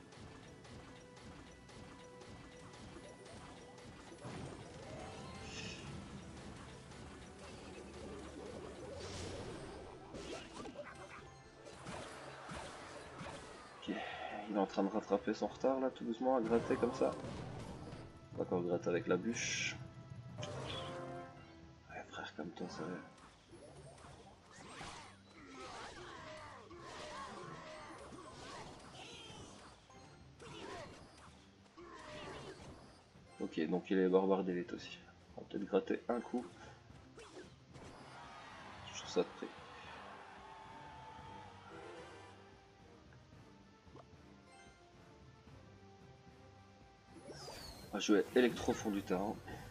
Ok, il est en train de rattraper son retard là, tout doucement, à gratter comme ça. On va encore gratter avec la bûche. Ouais, frère, comme toi, ça va. Ok, donc il est barbare d'élite aussi. On va peut-être gratter un coup. Je trouve ça de près. On va jouer électro fond du terrain.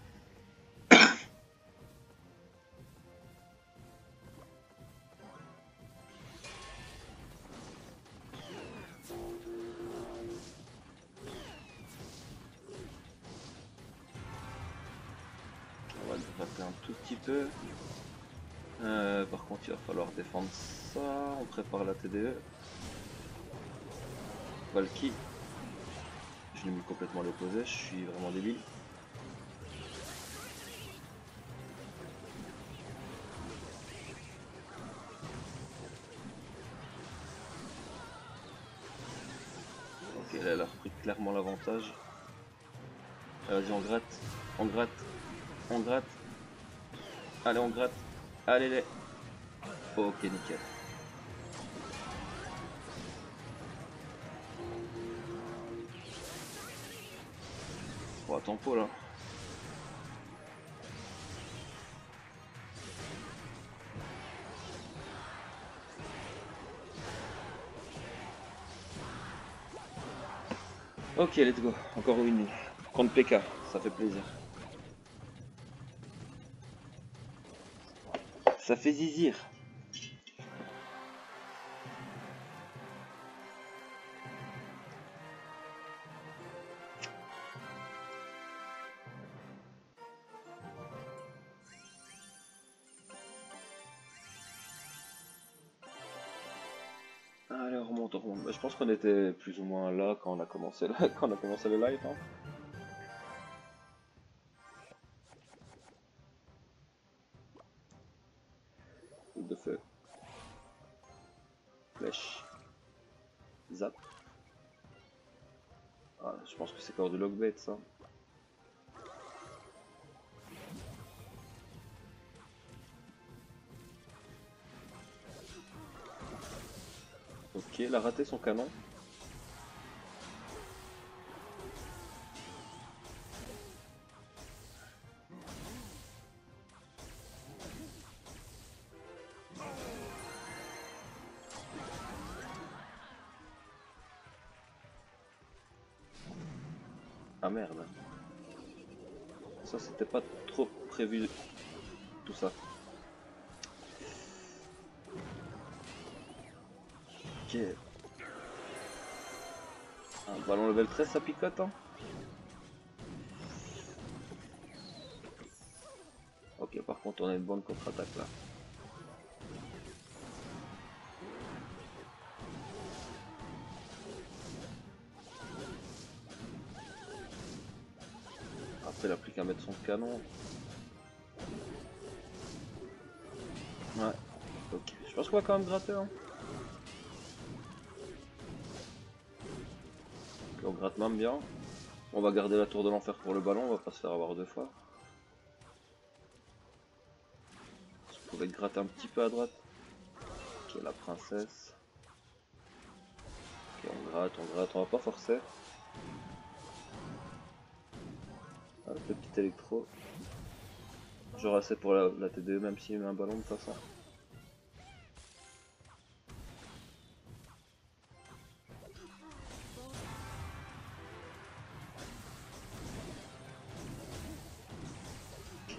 On va le gratter un tout petit peu. Par contre, il va falloir défendre ça. On prépare la TDE. Valky. Je l'ai mis complètement l'opposé, je suis vraiment débile. Ok, là elle a repris clairement l'avantage. Vas-y, on gratte, on gratte, on gratte. Allez, on gratte. Allez, les. Ok, nickel. Bon, tempo là. Ok, let's go. Encore une. Contre PK, ça fait plaisir. Ça fait zizir. Allez, on remonte, on remonte. Bah, je pense qu'on était plus ou moins là quand on a commencé, quand on a commencé le live. Hein. Boule de feu. Flèche. Zap. Ah, je pense que c'est encore du logbait ça. Ok, il a raté son canon. Ah merde. Ça c'était pas trop prévu tout ça. Ok. Un ballon level 13 ça picote hein. Ok par contre on a une bonne contre-attaque là. Après il a plus qu'à mettre son canon. Ouais. Ok. Je pense qu'on va quand même gratter hein. Ok, on gratte même bien. On va garder la tour de l'enfer pour le ballon, on va pas se faire avoir deux fois. On pouvait gratter un petit peu à droite. Ok la princesse. Ok on gratte, on va pas forcer. Ah, le petit électro. J'aurai assez pour la TDE même s'il met un ballon de toute façon. Ok.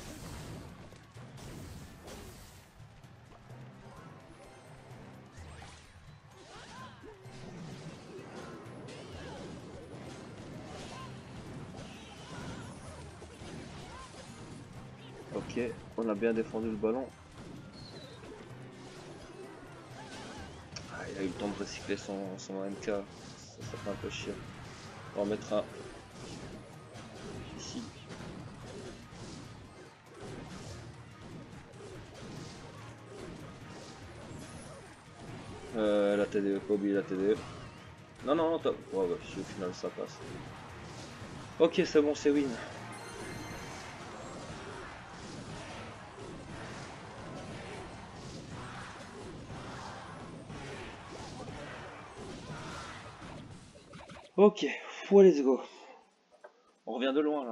Ok, on a bien défendu le ballon. Ah, il a eu le temps de recycler son MK. Ça fait un peu chier. On va en mettre un ici. La TDE, pas oublier la TDE. Non, non, non, top. Ouais, ouais, au final ça passe. Ok, c'est bon, c'est win. Ok, let's go. On revient de loin là.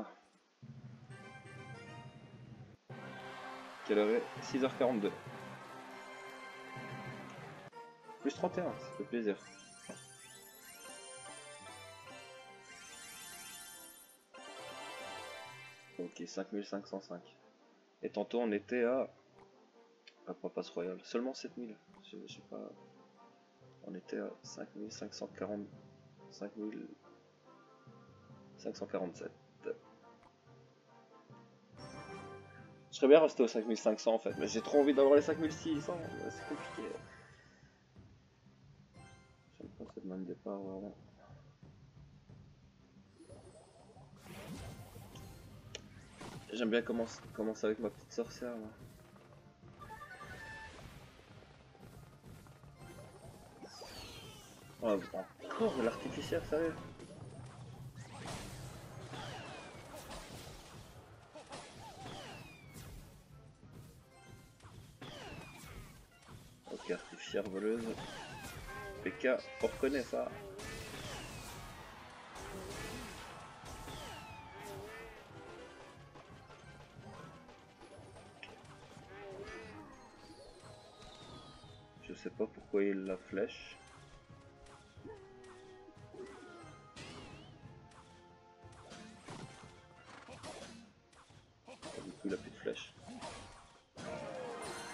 Quelle heure est 6h42. Plus 31, ça fait plaisir. Ok, 5505. Et tantôt on était à Passe Royal. Seulement 7000. Je sais pas. On était à 5540. 5547. Je serais bien resté aux 5500 en fait, mais j'ai trop envie d'avoir les 5600, c'est compliqué. J'aime pas cette main de départ vraiment. J'aime bien commencer avec ma petite sorcière là. Oh, encore l'artificière, sérieux? Ok, artificière voleuse. PK, on reconnaît ça. Je sais pas pourquoi il la flèche. Du coup, il a plus de flèche.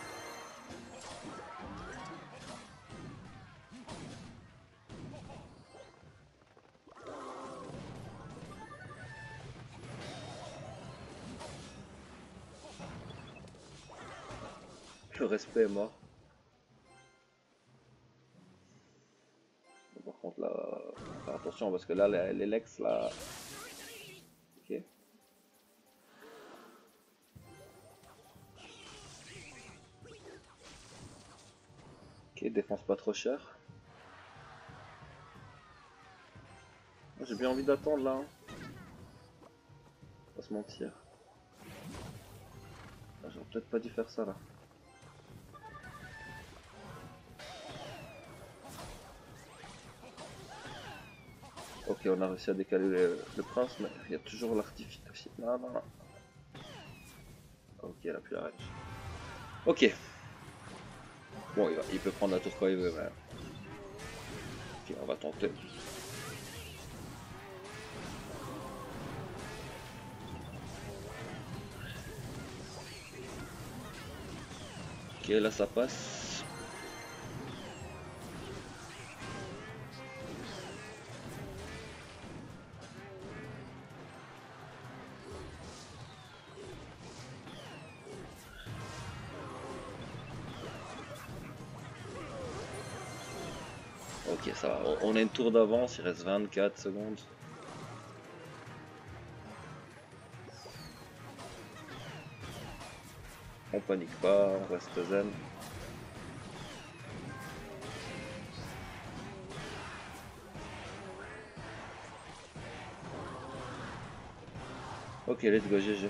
Le respect est mort. Par contre là, faire attention parce que là les Lex là. Ok. Ok, défense pas trop cher. J'ai bien envie d'attendre là. Hein. Pas se mentir. J'aurais peut-être pas dû faire ça là. Ok, on a réussi à décaler le prince, mais il y a toujours l'artifice. Non, non, non. Ok, elle a plus la rage. Ok. Bon, il peut prendre la tour quand il veut, mais... Ok, on va tenter. Ok, là ça passe. Ok, ça va. On a une tour d'avance, il reste 24 secondes. On panique pas, on reste zen. Ok, let's go, GG.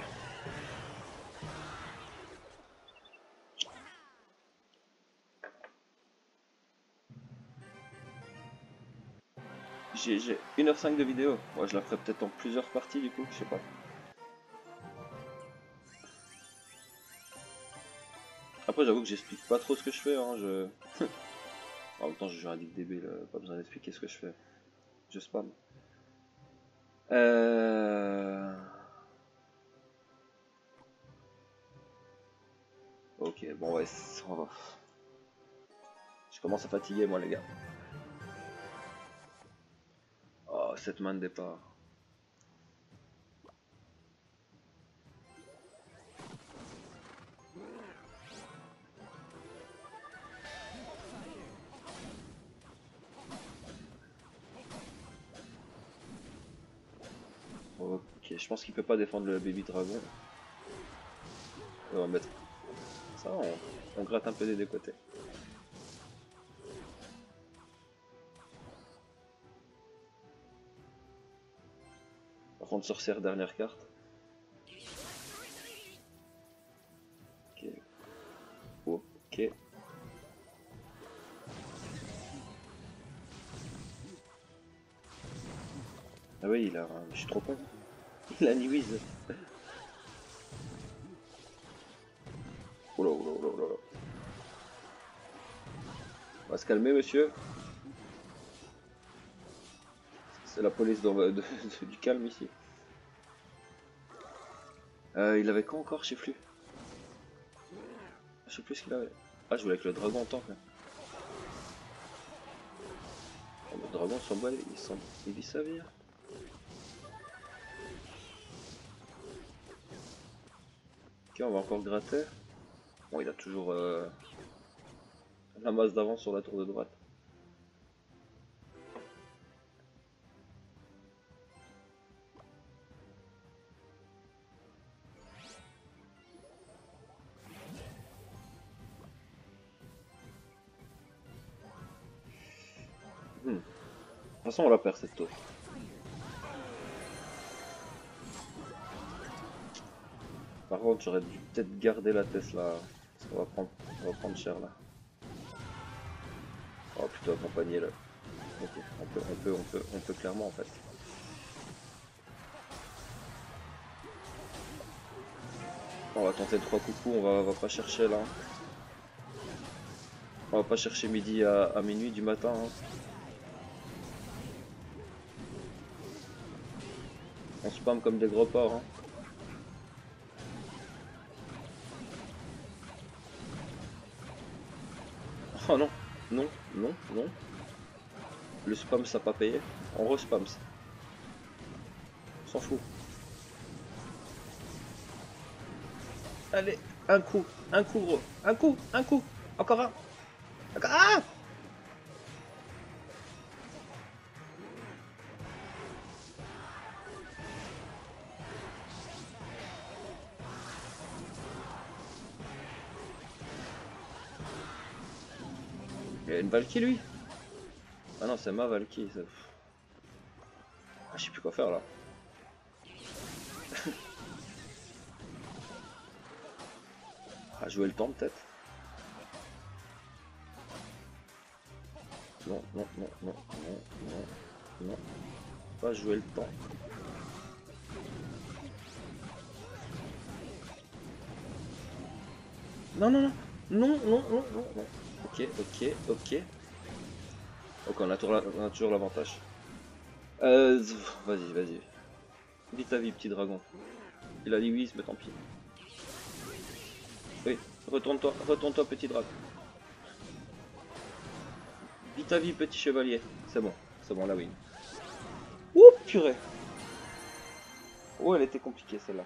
J'ai 1h05 de vidéo. Moi, je la ferai peut-être en plusieurs parties du coup, je sais pas. Après, j'avoue que j'explique pas trop ce que je fais. Hein, en même temps, je joue un geek débile, pas besoin d'expliquer ce que je fais. Je spam. Ok, bon, ouais, on va. Je commence à fatiguer, moi, les gars. Oh, 7 mains de départ. Ok, je pense qu'il peut pas défendre le baby dragon. On va mettre ça, on gratte un peu des deux côtés. Par contre, sorcière, dernière carte. Ok. Ok. Ah oui, il a. Je suis trop con. Il a nuise. Oula, oula, oula, oula. On va se calmer, monsieur. C'est la police du calme ici. Il avait quoi encore? Je sais plus. Je sais plus ce qu'il avait. Ah, je voulais avec le dragon en tant que. Oh, le dragon s'en bat, il dit sa vie. Ok, on va encore gratter. Bon, il a toujours la masse d'avance sur la tour de droite. De toute façon, on la perd cette tour. Par contre, j'aurais dû peut-être garder la Tesla. Ça va prendre cher là. On va plutôt accompagner le. Ok, on peut clairement en fait. On va tenter 3 coucous, on va pas chercher là. On va pas chercher midi à minuit du matin. Hein. On spam comme des gros porcs. Hein. Oh non, non, non, non. Le spam ça pas payé. On respam ça. On s'en fout. Allez. Un coup gros, un coup, encore un. Encore un. Il y a une Valky lui. Ah non, c'est ma Valky. Ah, je sais plus quoi faire là. Ah, jouer le temps peut-être. Non, non, non, non, non, non, non. Pas jouer le temps. Non, non, non. Non, non, non, non, non. Ok, ok, ok. Ok, on a toujours l'avantage. Vas-y, vas-y. Vite ta vie, petit dragon. Il a dit oui, mais tant pis. Oui, retourne-toi, petit dragon. Vite ta vie, petit chevalier. C'est bon, la win. Ouh, purée. Oh, elle était compliquée celle-là.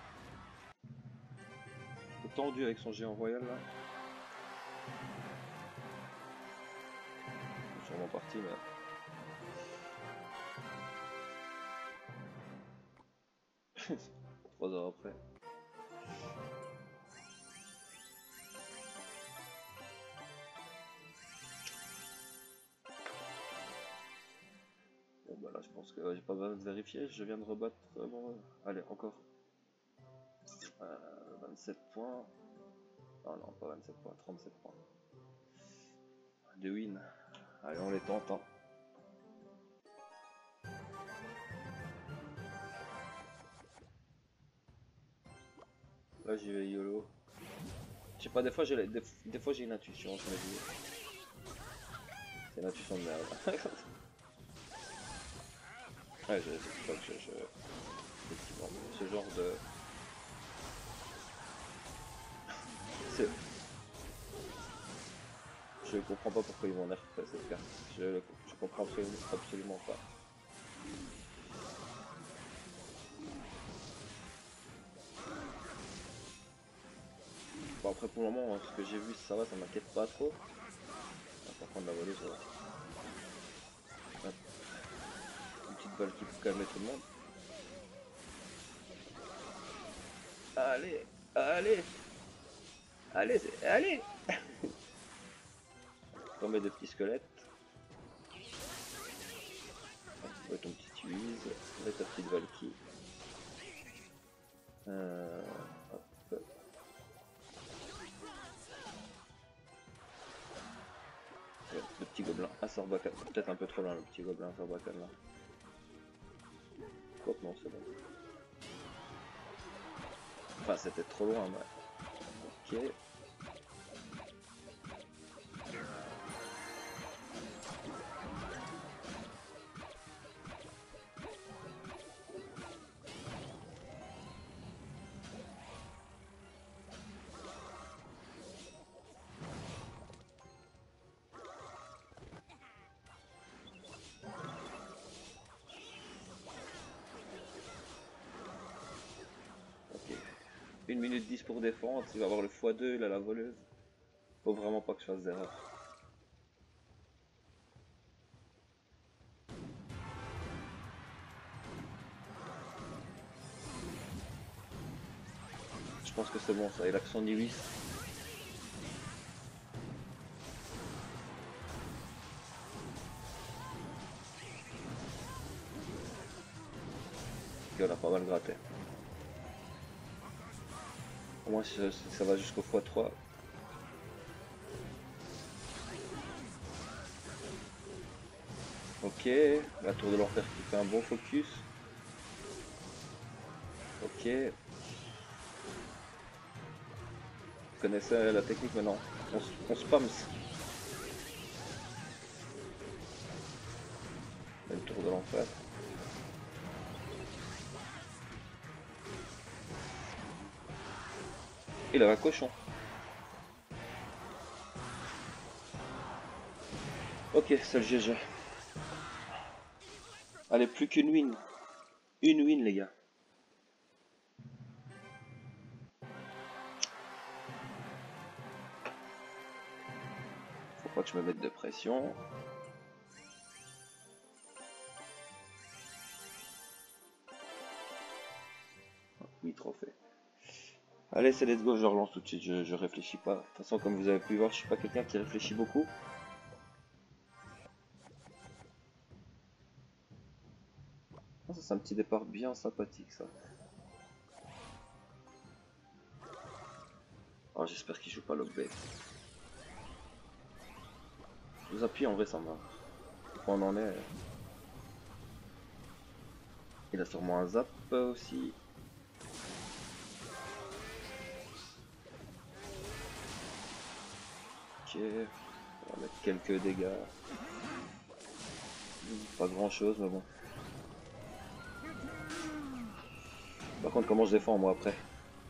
Tendu avec son géant royal là. Je suis sûrement parti mais. 3 heures après. Bon bah là je pense que j'ai pas besoin de vérifier, je viens de rebattre allez encore 27 points. Ah non pas 27 points, 37 points. De win. Allez on les tente hein. Là j'y vais YOLO. Je sais pas, des fois des fois j'ai une intuition, je me dis. C'est une intuition de merde. Ouais c'est pas que effectivement, ce genre de. Je comprends pas pourquoi ils vont nerf cette carte. Je comprends absolument pas. Bon après pour le moment ce que j'ai vu ça va, ça m'inquiète pas trop. Par contre la volée ça va. Une petite balle qui peut calmer tout le monde. Allez, allez, allez. Tomber de petits squelettes. Ouais, ton petit Uise, mets ta petite Valky. Hop. Ouais, le petit gobelin à Sarbacane, peut-être un peu trop loin le petit gobelin à Sarbacane là. Quoique non, c'est bon. Enfin, c'était trop loin, mais. Ok. Ok. 1 minute 10 pour défendre, il va avoir le x2, il a la voleuse. Faut vraiment pas que je fasse d'erreur. Je pense que c'est bon ça, il a que son Iris. Et on a pas mal gratté. Au moins si ça va jusqu'au x3. Ok, la tour de l'enfer qui fait un bon focus. Ok. Vous connaissez la technique maintenant. On spams. Une tour de l'enfer. Il a un cochon. Ok, c'est le GG. Allez, plus qu'une win. Une win les gars. Faut que je me mette de pression. Oui, trophée. Allez, c'est let's go, je relance tout de suite, je réfléchis pas. De toute façon, comme vous avez pu voir, je suis pas quelqu'un qui réfléchit beaucoup. Ah, ça c'est un petit départ bien sympathique ça. Oh, j'espère qu'il joue pas lock bait. Je vous appuie en vrai ça marche. On en est. Il a sûrement un zap aussi. Ok. On va mettre quelques dégâts. Pas grand chose mais bon. Par contre comment je défends moi après?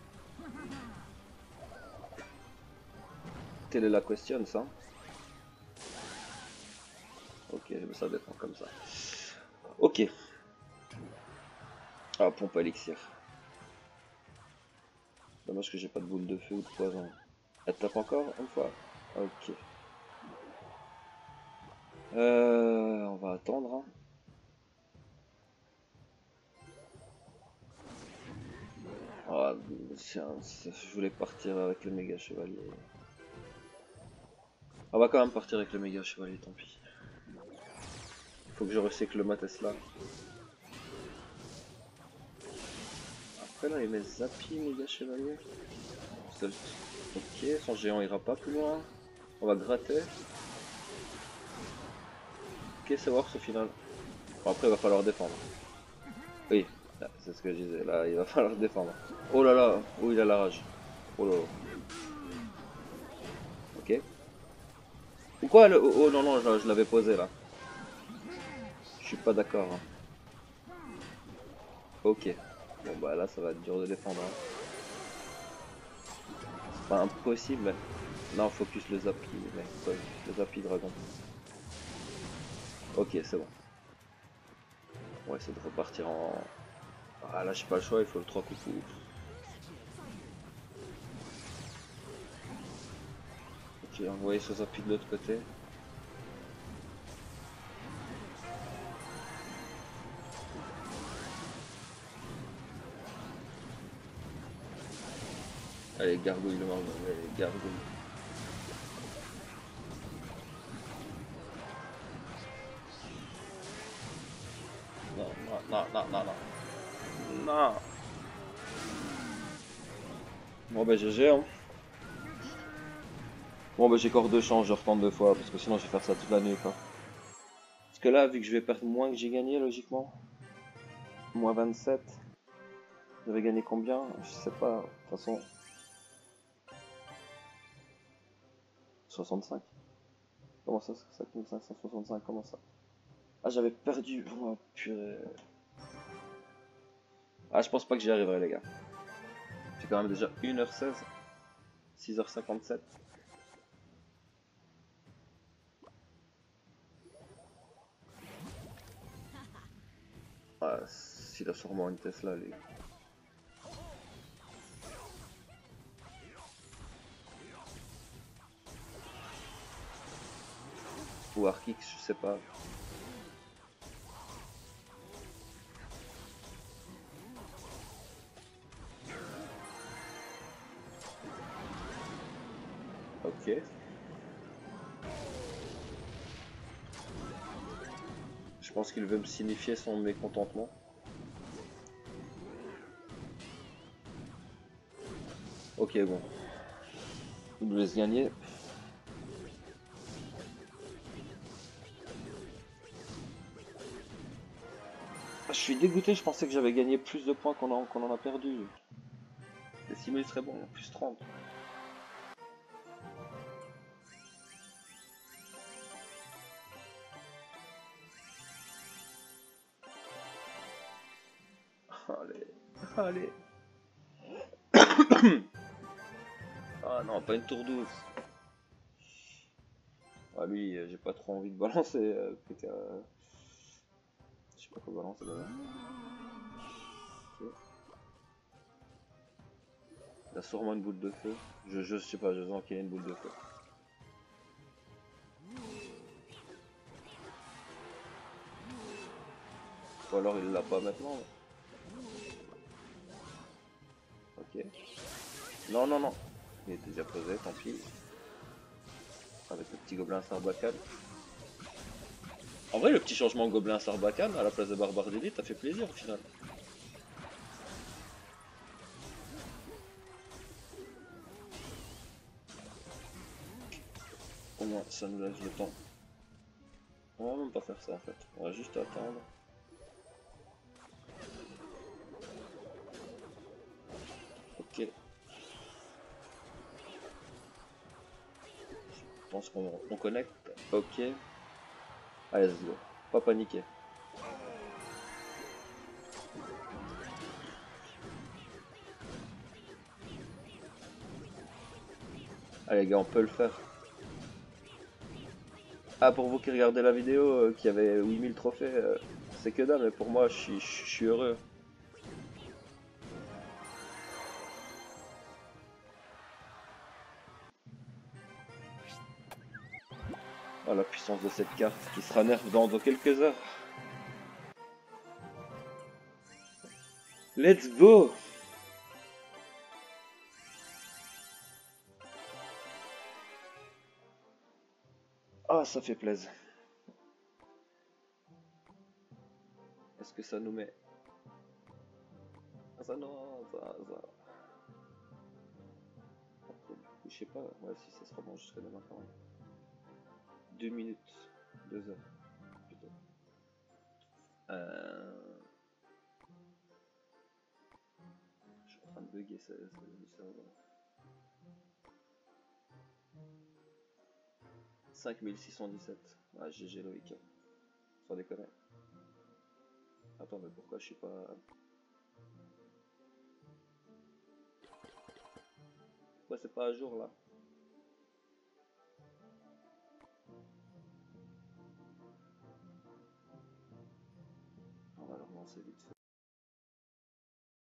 Telle est la question ça. Ok, ça défend comme ça. Ok. Ah, pompe élixir. Dommage que j'ai pas de boule de feu ou de poison. Elle tape encore une fois. Ok. On va attendre. Hein. Ah, je voulais partir avec le méga chevalier. On va quand même partir avec le méga chevalier, tant pis. Faut que je recycle ma Tesla. Après là, il met Zappy, méga chevalier. Ok, son géant ira pas plus loin. On va gratter. Ok, c'est worse au final. Bon, après, il va falloir défendre. Oui, c'est ce que je disais. Là, il va falloir défendre. Oh là là, oh, il a la rage. Oh là là. Ok. Ou quoi le... Oh non, non, je l'avais posé là. Je suis pas d'accord. Hein. Ok. Bon bah là, ça va être dur de défendre. Hein. C'est pas impossible. Non, focus le Zappy, mec. Le Zappy dragon. Ok, c'est bon. On va essayer de repartir en... Ah là, j'ai pas le choix, il faut le 3 coups. Ok, envoyer ce Zappy de l'autre côté. Allez, gargouille le marbre, allez, gargouille. Non, non, non, non, non, non. Non. Bon bah GG hein. Bon bah j'ai encore deux chances, je retente deux fois, parce que sinon je vais faire ça toute la nuit quoi. Parce que là, vu que je vais perdre moins que j'ai gagné logiquement, moins 27, j'avais gagné combien? Je sais pas, de toute façon. 65. Comment ça, 5565, comment ça? Ah j'avais perdu, oh purée. Ah je pense pas que j'y arriverai les gars. J'ai quand même déjà 1h16, 6h57. Ah, s'il a sûrement une Tesla lui. Ou Arkix, je sais pas. Ok. Je pense qu'il veut me signifier son mécontentement. Ok bon. Il nous laisse gagner. Je suis dégoûté, je pensais que j'avais gagné plus de points qu'on en a perdu. Les simuls serait bon, plus 30. Allez, allez. Ah non, pas une tour douce. Ah lui, j'ai pas trop envie de balancer. Je sais pas quoi balancer là. Okay. Il a sûrement une boule de feu. Je sais pas, je sens qu'il y a une boule de feu. Ou alors il l'a pas maintenant. Ok. Non, non, non. Il était déjà posé, tant pis. Avec le petit gobelin Sarbacane. En vrai, le petit changement gobelin Sarbacane à la place de barbare d'élite, ça fait plaisir au final. Au moins, ça nous laisse le temps. On va même pas faire ça en fait. On va juste attendre. Ok. Je pense qu'on connecte. Ok. Allez, let's go. Pas paniquer. Allez les gars, on peut le faire. Ah, pour vous qui regardez la vidéo, qui avait 8000 trophées, c'est que dalle, mais pour moi, je suis heureux. Oh, la puissance de cette carte qui sera nerf dans quelques heures. Let's go! Ah, ça fait plaisir. Est-ce que ça nous met... Ah, ça non, ça... Je sais pas, ouais, si ça sera bon jusqu'à demain quand même. 2 minutes, 2 heures, plutôt. Je suis en train de bugger ça le cerveau. 5617. Ah, GG Loïc. Sans déconner. Attends, mais pourquoi je suis pas... Pourquoi c'est pas à jour là? On va le relancer vite fait.